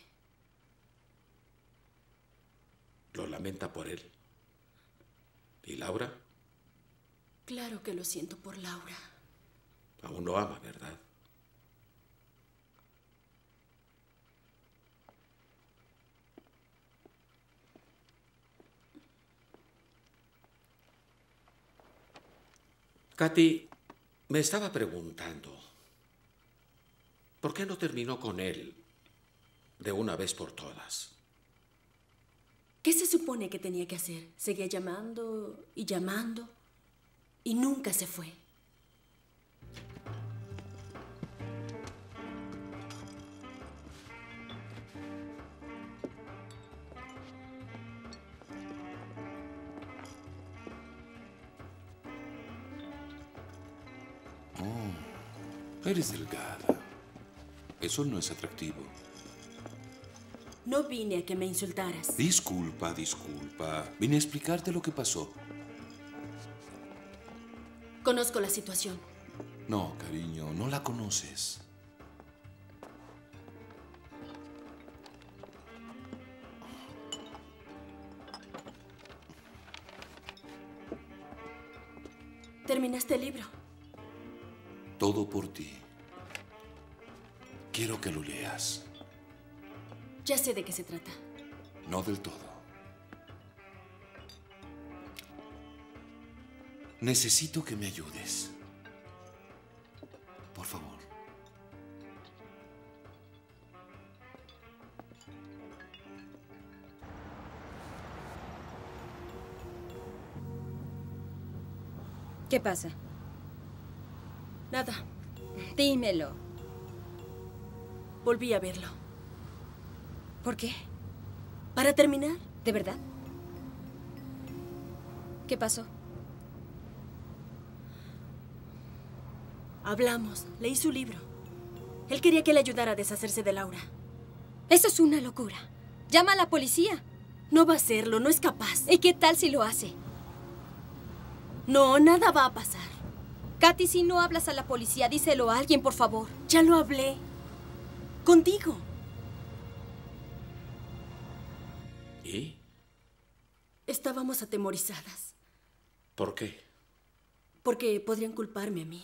Lo lamenta por él. ¿Y Laura? Claro que lo siento por Laura. Aún lo ama, ¿verdad? Katy, me estaba preguntando, ¿por qué no terminó con él de una vez por todas? ¿Qué se supone que tenía que hacer? Seguía llamando y nunca se fue. Oh, eres delgada. Eso no es atractivo. No vine a que me insultaras. Disculpa, disculpa. Vine a explicarte lo que pasó. Conozco la situación. No, cariño, no la conoces. ¿Terminaste el libro? Todo por ti. Quiero que lo leas. Ya sé de qué se trata. No del todo. Necesito que me ayudes. Por favor. ¿Qué pasa? Nada. Dímelo. Volví a verlo. ¿Por qué? Para terminar. ¿De verdad? ¿Qué pasó? Hablamos. Leí su libro. Él quería que le ayudara a deshacerse de Laura. Eso es una locura. Llama a la policía. No va a hacerlo, no es capaz. ¿Y qué tal si lo hace? No, nada va a pasar. Katy, si no hablas a la policía, díselo a alguien, por favor. Ya lo hablé. Contigo. ¿Y? Estábamos atemorizadas. ¿Por qué? Porque podrían culparme a mí.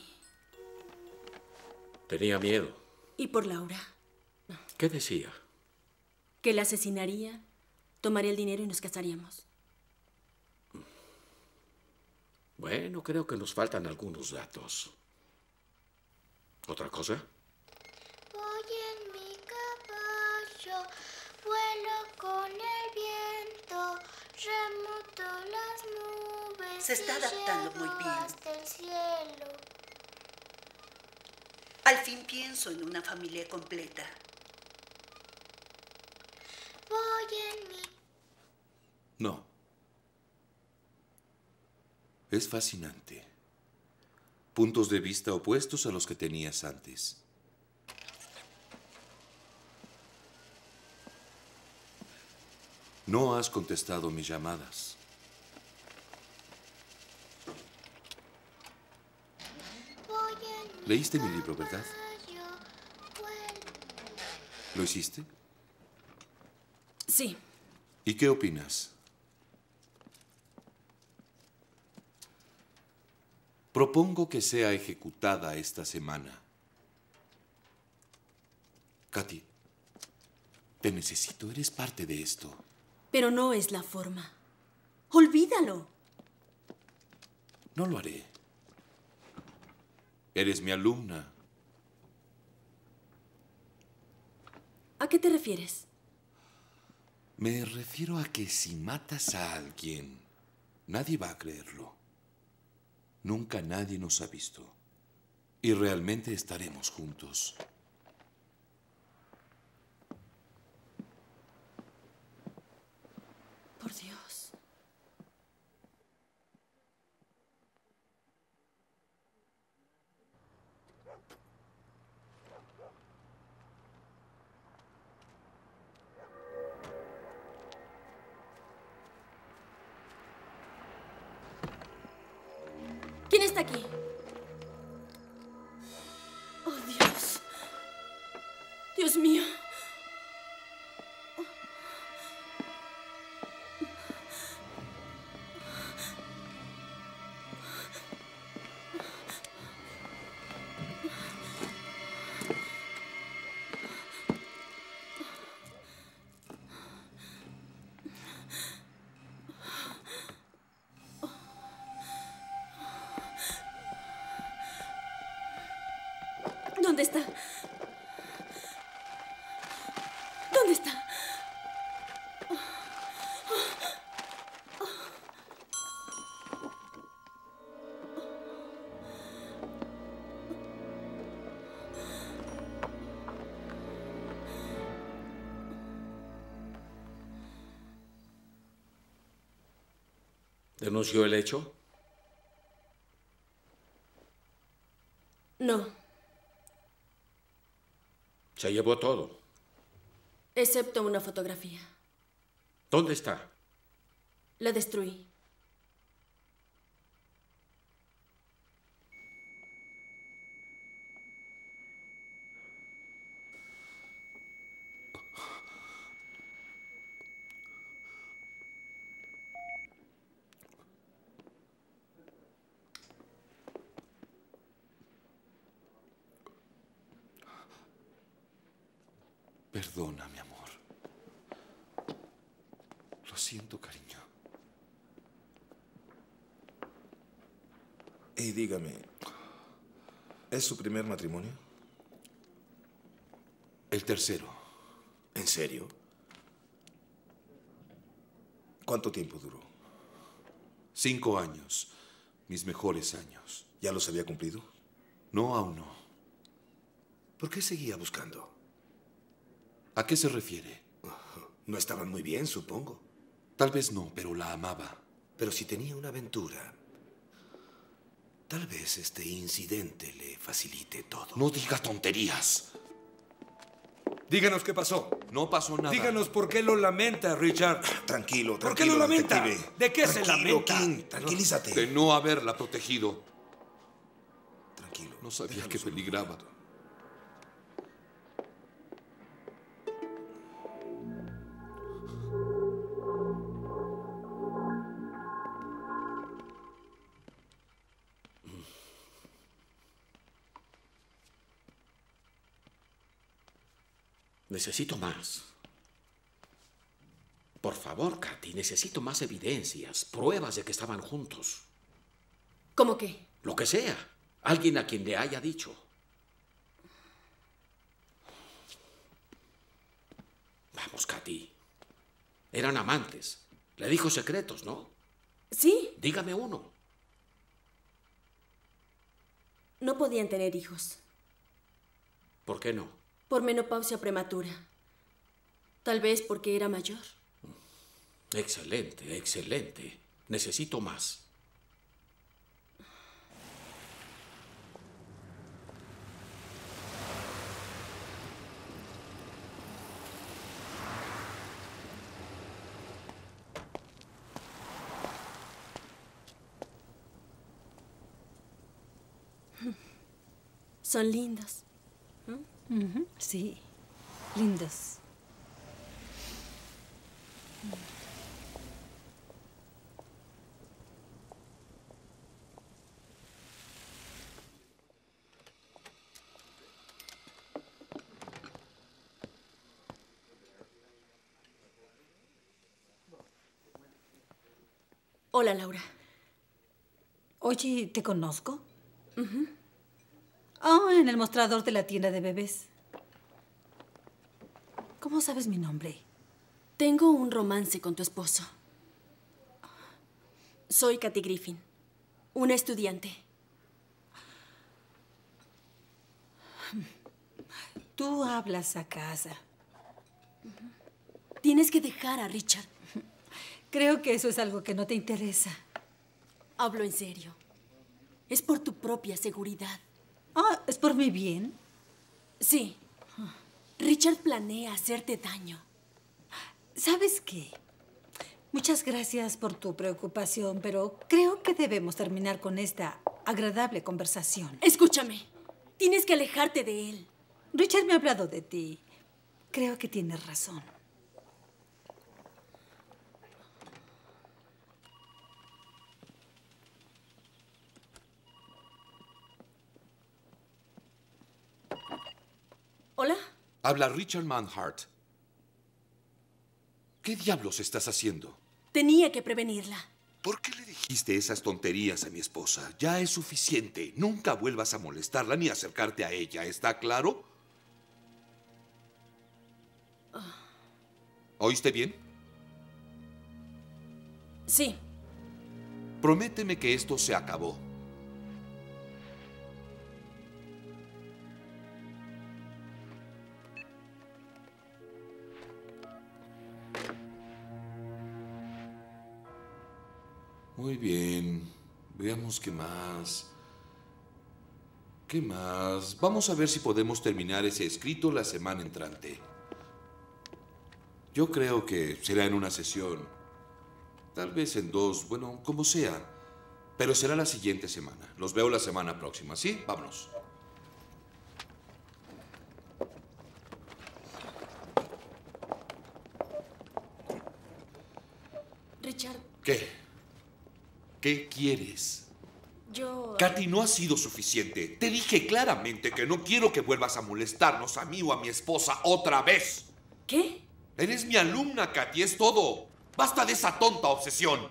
Tenía miedo. Y por Laura. ¿Qué decía? Que la asesinaría, tomaría el dinero y nos casaríamos. Bueno, creo que nos faltan algunos datos. ¿Otra cosa? Voy en mi caballo, vuelo con el viento, remoto las nubes. Se está adaptando muy bien. Hasta el cielo. Al fin pienso en una familia completa. Voy en mi... No. Es fascinante. Puntos de vista opuestos a los que tenías antes. No has contestado mis llamadas. Leíste mi libro, ¿verdad? ¿Lo hiciste? Sí. ¿Y qué opinas? Propongo que sea ejecutada esta semana. Katy, te necesito, eres parte de esto. Pero no es la forma. Olvídalo. No lo haré. Eres mi alumna. ¿A qué te refieres? Me refiero a que si matas a alguien, nadie va a creerlo. Nunca nadie nos ha visto. Y realmente estaremos juntos. Por Dios. ¿Quién está aquí? Oh, Dios. Dios mío. ¿Dónde está? ¿Dónde está? ¿Denunció el hecho? No, Se llevó todo. excepto una fotografía. ¿Dónde está? La destruí. Perdona, mi amor. Lo siento, cariño. Y dígame, ¿es su primer matrimonio? El tercero. ¿En serio? ¿Cuánto tiempo duró? 5 años. Mis mejores años. ¿Ya los había cumplido? No, aún no. ¿Por qué seguía buscando? ¿A qué se refiere? No estaban muy bien, supongo. Tal vez no, pero la amaba. Pero si tenía una aventura, tal vez este incidente le facilite todo. No diga tonterías. Díganos qué pasó. No pasó nada. Díganos por qué lo lamenta, Richard. Tranquilo, tranquilo. ¿Por qué lo lamenta? detective. ¿De qué se Tranquilo, lamenta? King, tranquilízate. De no haberla protegido. Tranquilo. No sabía que peligraba. Necesito más. Por favor, Katy, necesito más evidencias, pruebas de que estaban juntos. ¿Cómo qué? Lo que sea. Alguien a quien le haya dicho. Vamos, Katy. Eran amantes. Le dijo secretos, ¿no? Sí. Dígame uno. No podían tener hijos. ¿Por qué no? Por menopausia prematura. Tal vez porque era mayor. Excelente, excelente. Necesito más. Son lindos. Sí, lindos. Hola, Laura. Oye, ¿te conozco? Oh, en el mostrador de la tienda de bebés. ¿Cómo sabes mi nombre? Tengo un romance con tu esposo. Soy Katy Griffin. Una estudiante. Tú hablas a casa. Tienes que dejar a Richard. Creo que eso es algo que no te interesa. Hablo en serio. Es por tu propia seguridad. Ah, ¿es por mi bien? Sí. Richard planea hacerte daño. ¿Sabes qué? Muchas gracias por tu preocupación, pero creo que debemos terminar con esta agradable conversación. Escúchame. Tienes que alejarte de él. Richard me ha hablado de ti. Creo que tienes razón. ¿Hola? Habla Richard Manhart. ¿Qué diablos estás haciendo? Tenía que prevenirla. ¿Por qué le dijiste esas tonterías a mi esposa? Ya es suficiente. Nunca vuelvas a molestarla ni acercarte a ella. ¿Está claro? ¿Oíste bien? Sí. Prométeme que esto se acabó. Muy bien. Veamos qué más. ¿Qué más? Vamos a ver si podemos terminar ese escrito la semana entrante. Yo creo que será en una sesión. Tal vez en 2, bueno, como sea. Pero será la siguiente semana. Los veo la semana próxima, ¿sí? Vámonos. Richard, ¿Qué? ¿Qué quieres? yo... Katy, no ha sido suficiente. Te dije claramente que no quiero que vuelvas a molestarnos a mí o a mi esposa otra vez. ¿Qué? Eres mi alumna, Katy, es todo. Basta de esa tonta obsesión.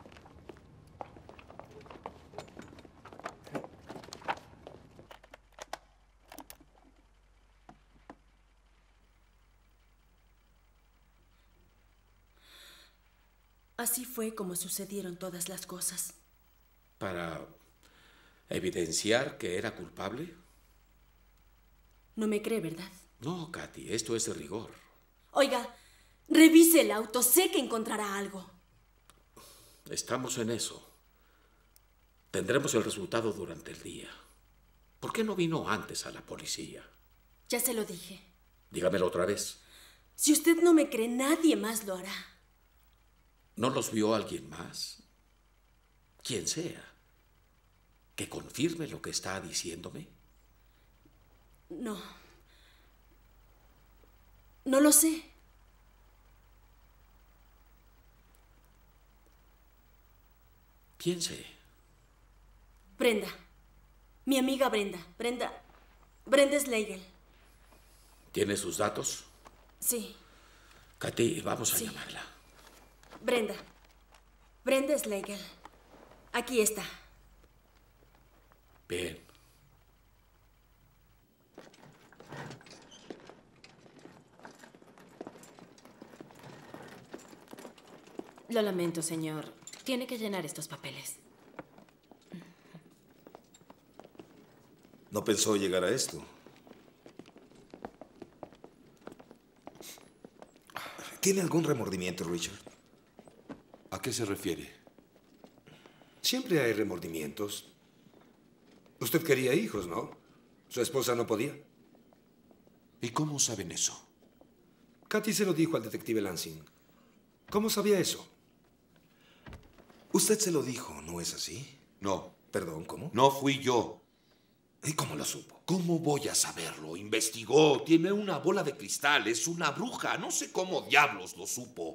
Así fue como sucedieron todas las cosas. ¿Para evidenciar que era culpable? No me cree, ¿verdad? No, Katy, esto es de rigor. Oiga, revise el auto. Sé que encontrará algo. Estamos en eso. Tendremos el resultado durante el día. ¿Por qué no vino antes a la policía? Ya se lo dije. Dígamelo otra vez. Si usted no me cree, nadie más lo hará. ¿No los vio alguien más? Quien sea. ¿Que confirme lo que está diciéndome? No. No lo sé. Piense. Brenda. Mi amiga Brenda. Brenda Slagle. ¿Tiene sus datos? Sí. Katy, vamos a llamarla. Brenda Slagle. Aquí está. Bien. Lo lamento, señor. Tiene que llenar estos papeles. No pensó llegar a esto. ¿Tiene algún remordimiento, Richard? ¿A qué se refiere? Siempre hay remordimientos. Usted quería hijos, ¿no? Su esposa no podía. ¿Y cómo saben eso? Katy se lo dijo al detective Lansing. ¿Cómo sabía eso? Usted se lo dijo, ¿no es así? No. Perdón, ¿cómo? No fui yo. ¿Y cómo lo supo? ¿Cómo voy a saberlo? Investigó. Tiene una bola de cristal. Es una bruja. No sé cómo diablos lo supo.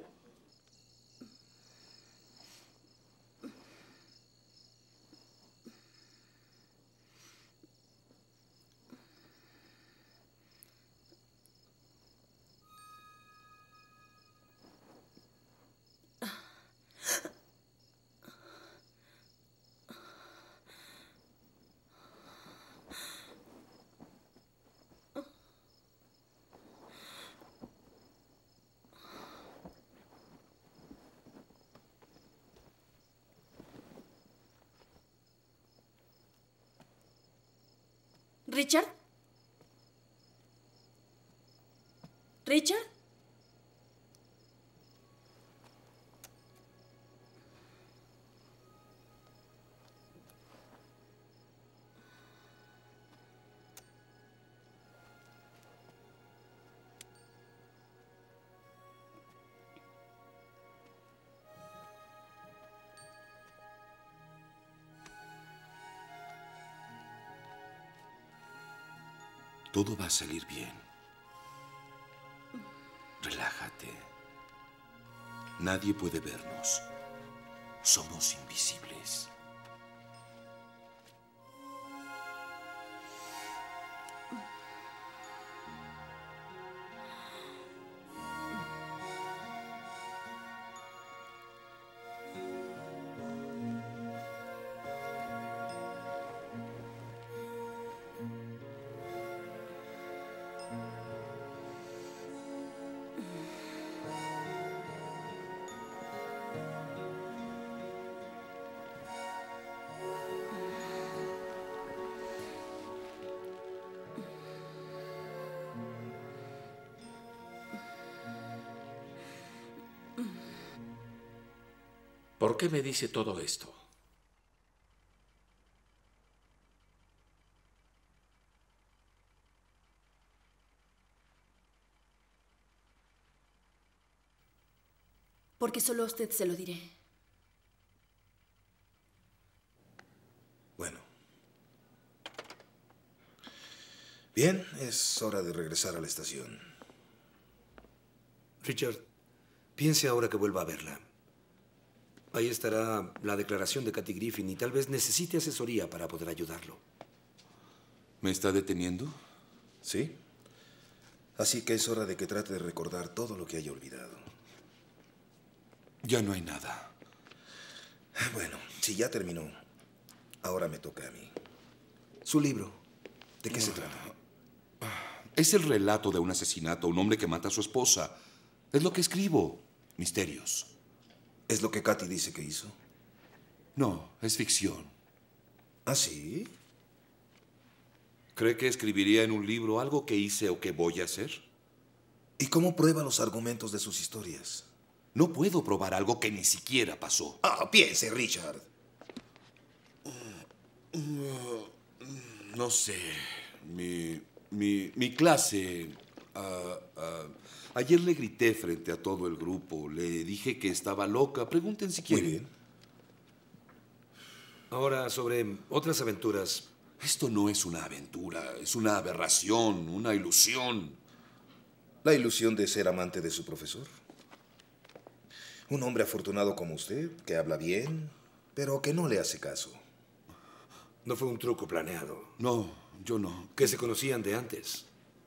¿Richard? ¿Richard? Todo va a salir bien. Relájate. Nadie puede vernos. Somos invisibles. ¿Por qué me dice todo esto? Porque solo a usted se lo diré. Bueno. Bien, es hora de regresar a la estación. Richard, piense ahora que vuelva a verla. Ahí estará la declaración de Kathy Griffin y tal vez necesite asesoría para poder ayudarlo. ¿Me está deteniendo? Sí. Así que es hora de que trate de recordar todo lo que haya olvidado. Ya no hay nada. Bueno, si ya terminó, ahora me toca a mí. Su libro, ¿de qué se trata? Es el relato de un asesinato, un hombre que mata a su esposa. Es lo que escribo. Misterios. ¿Es lo que Kathy dice que hizo? No, es ficción. ¿Ah, sí? ¿Cree que escribiría en un libro algo que hice o que voy a hacer? ¿Y cómo prueba los argumentos de sus historias? No puedo probar algo que ni siquiera pasó. Ah, piense, Richard. No sé. Mi clase... ayer le grité frente a todo el grupo. Le dije que estaba loca. Pregunten si quieren. Muy bien. Ahora, sobre otras aventuras. Esto no es una aventura. Es una aberración, una ilusión. ¿La ilusión de ser amante de su profesor? Un hombre afortunado como usted, que habla bien, pero que no le hace caso. No fue un truco planeado. No, yo no. Que se conocían de antes.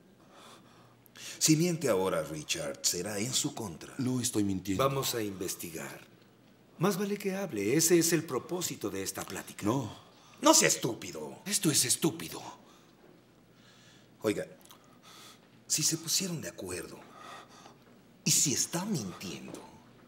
Si miente ahora, Richard, será en su contra. No estoy mintiendo. Vamos a investigar. Más vale que hable. Ese es el propósito de esta plática. No. No sea estúpido. Esto es estúpido. Oiga, si se pusieron de acuerdo y si está mintiendo.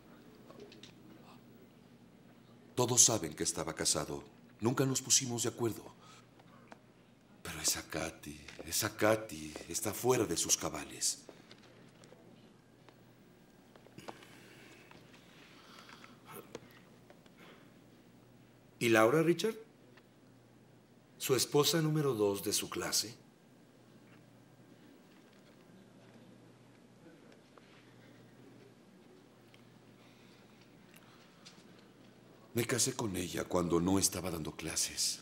Todos saben que estaba casado. Nunca nos pusimos de acuerdo. Pero esa Kathy está fuera de sus cabales. ¿Y Laura, Richard? ¿Su esposa número 2 de su clase? Me casé con ella cuando no estaba dando clases.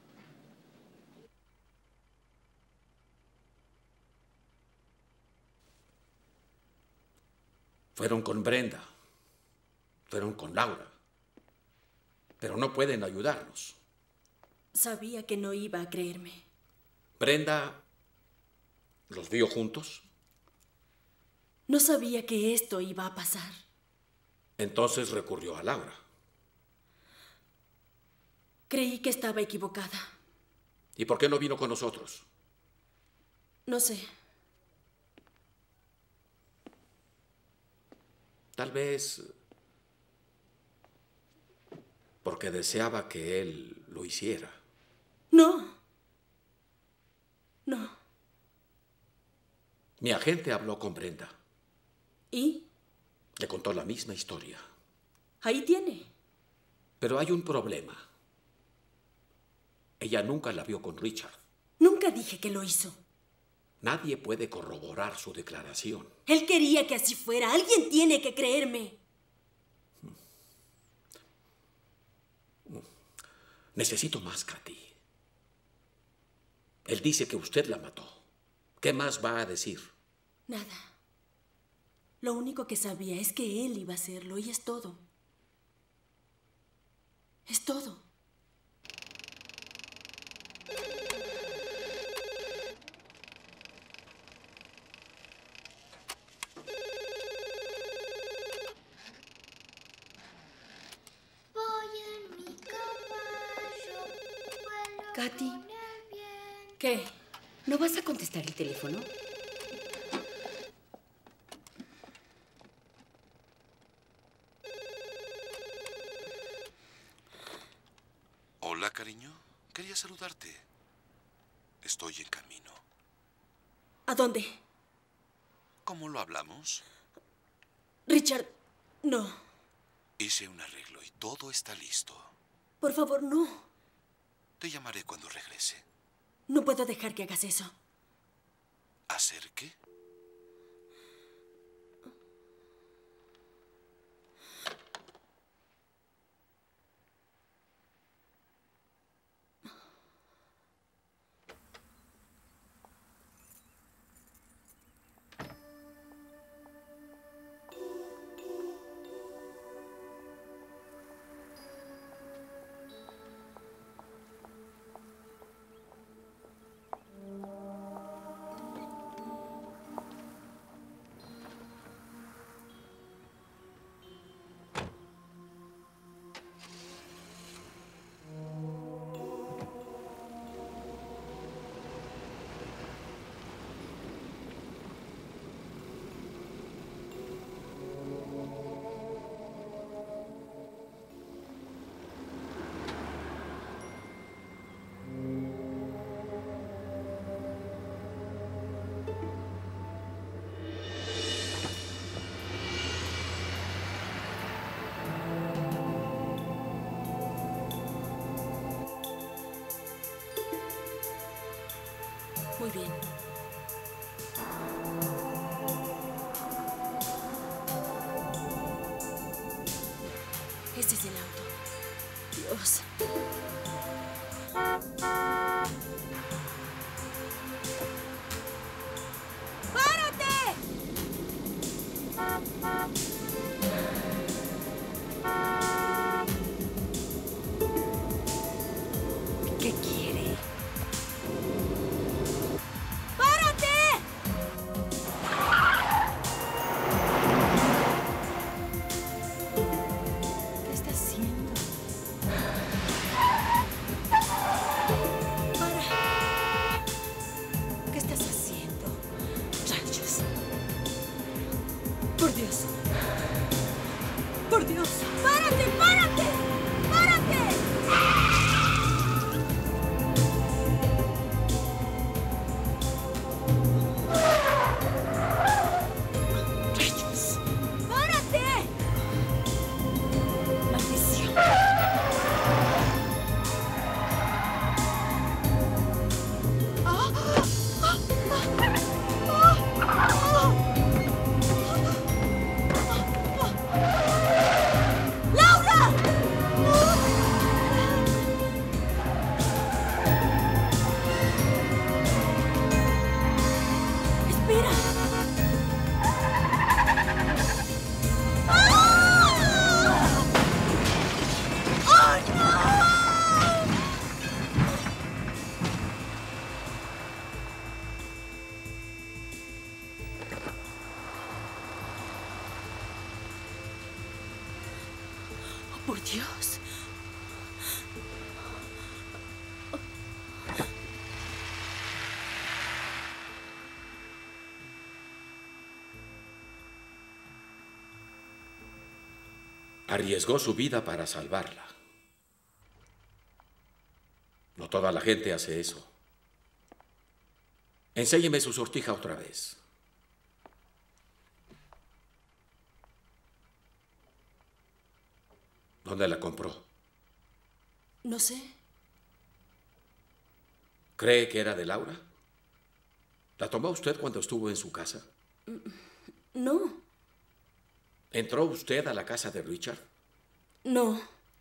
Fueron con Brenda. Fueron con Laura. Pero no pueden ayudarnos. Sabía que no iba a creerme. Brenda los vio juntos. No sabía que esto iba a pasar. Entonces recurrió a Laura. Creí que estaba equivocada. ¿Y por qué no vino con nosotros? No sé. Tal vez porque deseaba que él lo hiciera. No. No. Mi agente habló con Brenda. ¿Y? Le contó la misma historia. Ahí tiene. Pero hay un problema. Ella nunca la vio con Richard. Nunca dije que lo hizo. Nadie puede corroborar su declaración. Él quería que así fuera. Alguien tiene que creerme. Necesito más, Katy. Él dice que usted la mató. ¿Qué más va a decir? Nada. Lo único que sabía es que él iba a hacerlo y es todo. Es todo. Voy en mi caballo, vuelo Katy, con el viento. ¿Qué? ¿no vas a contestar el teléfono? Hola, cariño. Quería saludarte. Estoy en camino. ¿A dónde? ¿Cómo lo hablamos? Richard, no. Hice un arreglo y todo está listo. Por favor, no. Te llamaré cuando regrese. No puedo dejar que hagas eso. ¿Hacer qué? Muy bien. Este es el auto. Dios. ¿Qué quiere? ¿Qué está haciendo? ¿Qué estás haciendo? Rayos. Por Dios. Por Dios. ¡Párate, párate! ¡Párate! Rayos. ¡Párate! Maldición. ¡Laura! ¡Espera! ¡Oh, no! Oh, por Dios. Arriesgó su vida para salvarla. No toda la gente hace eso. Enséñeme su sortija otra vez. ¿Dónde la compró? No sé. ¿Cree que era de Laura? ¿La tomó usted cuando estuvo en su casa? No. ¿Entró usted a la casa de Richard? No.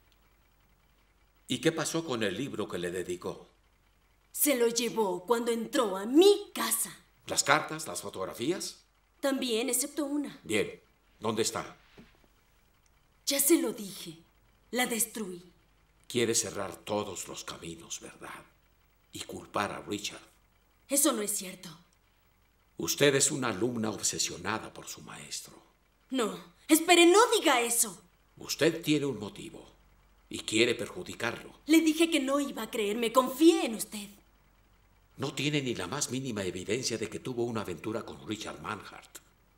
¿Y qué pasó con el libro que le dedicó? Se lo llevó cuando entró a mi casa. ¿Las cartas, las fotografías? También, excepto una. Bien. ¿Dónde está? Ya se lo dije. La destruí. Quiere cerrar todos los caminos, ¿verdad? Y culpar a Richard. Eso no es cierto. Usted es una alumna obsesionada por su maestro. No. Espere, no diga eso. Usted tiene un motivo y quiere perjudicarlo. Le dije que no iba a creerme. Confíe en usted. No tiene ni la más mínima evidencia de que tuvo una aventura con Richard Manhart.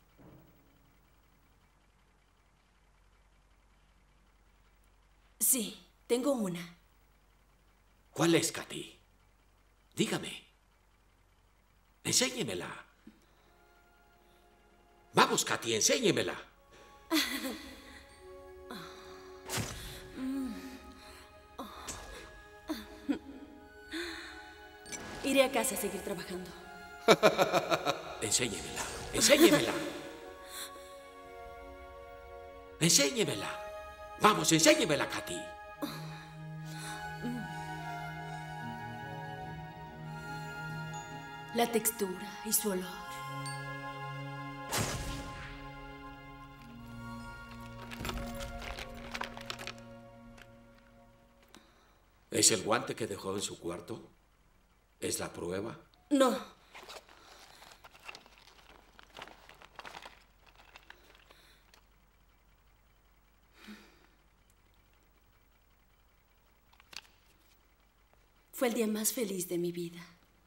Sí, tengo una. ¿Cuál es, Katy? Dígame. Enséñemela. Vamos, Katy, enséñemela. Iré a casa a seguir trabajando. Enséñemela. Enséñemela. Enséñemela. Vamos, enséñemela, Katy. La textura y su olor. ¿Es el guante que dejó en su cuarto? ¿Es la prueba? No. Fue el día más feliz de mi vida.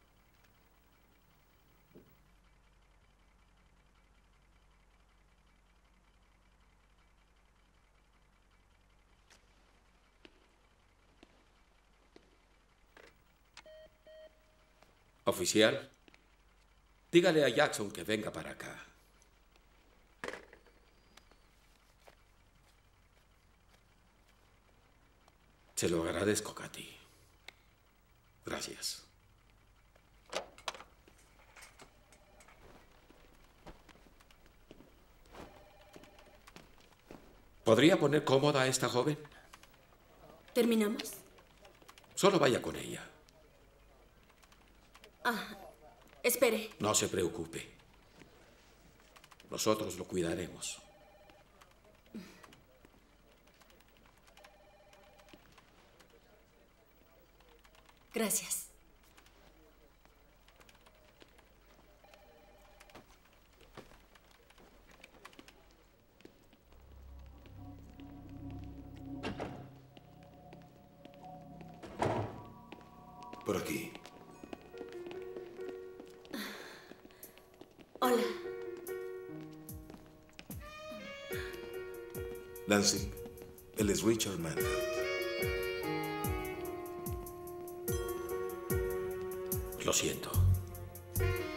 Oficial, dígale a Jackson que venga para acá. Se lo agradezco, Katy. Gracias. ¿Podría poner cómoda a esta joven? ¿Terminamos? Solo vaya con ella. Espere. No se preocupe. Nosotros lo cuidaremos. Gracias. Por aquí. Hola. Nancy, él es Richard Manhart. Lo siento.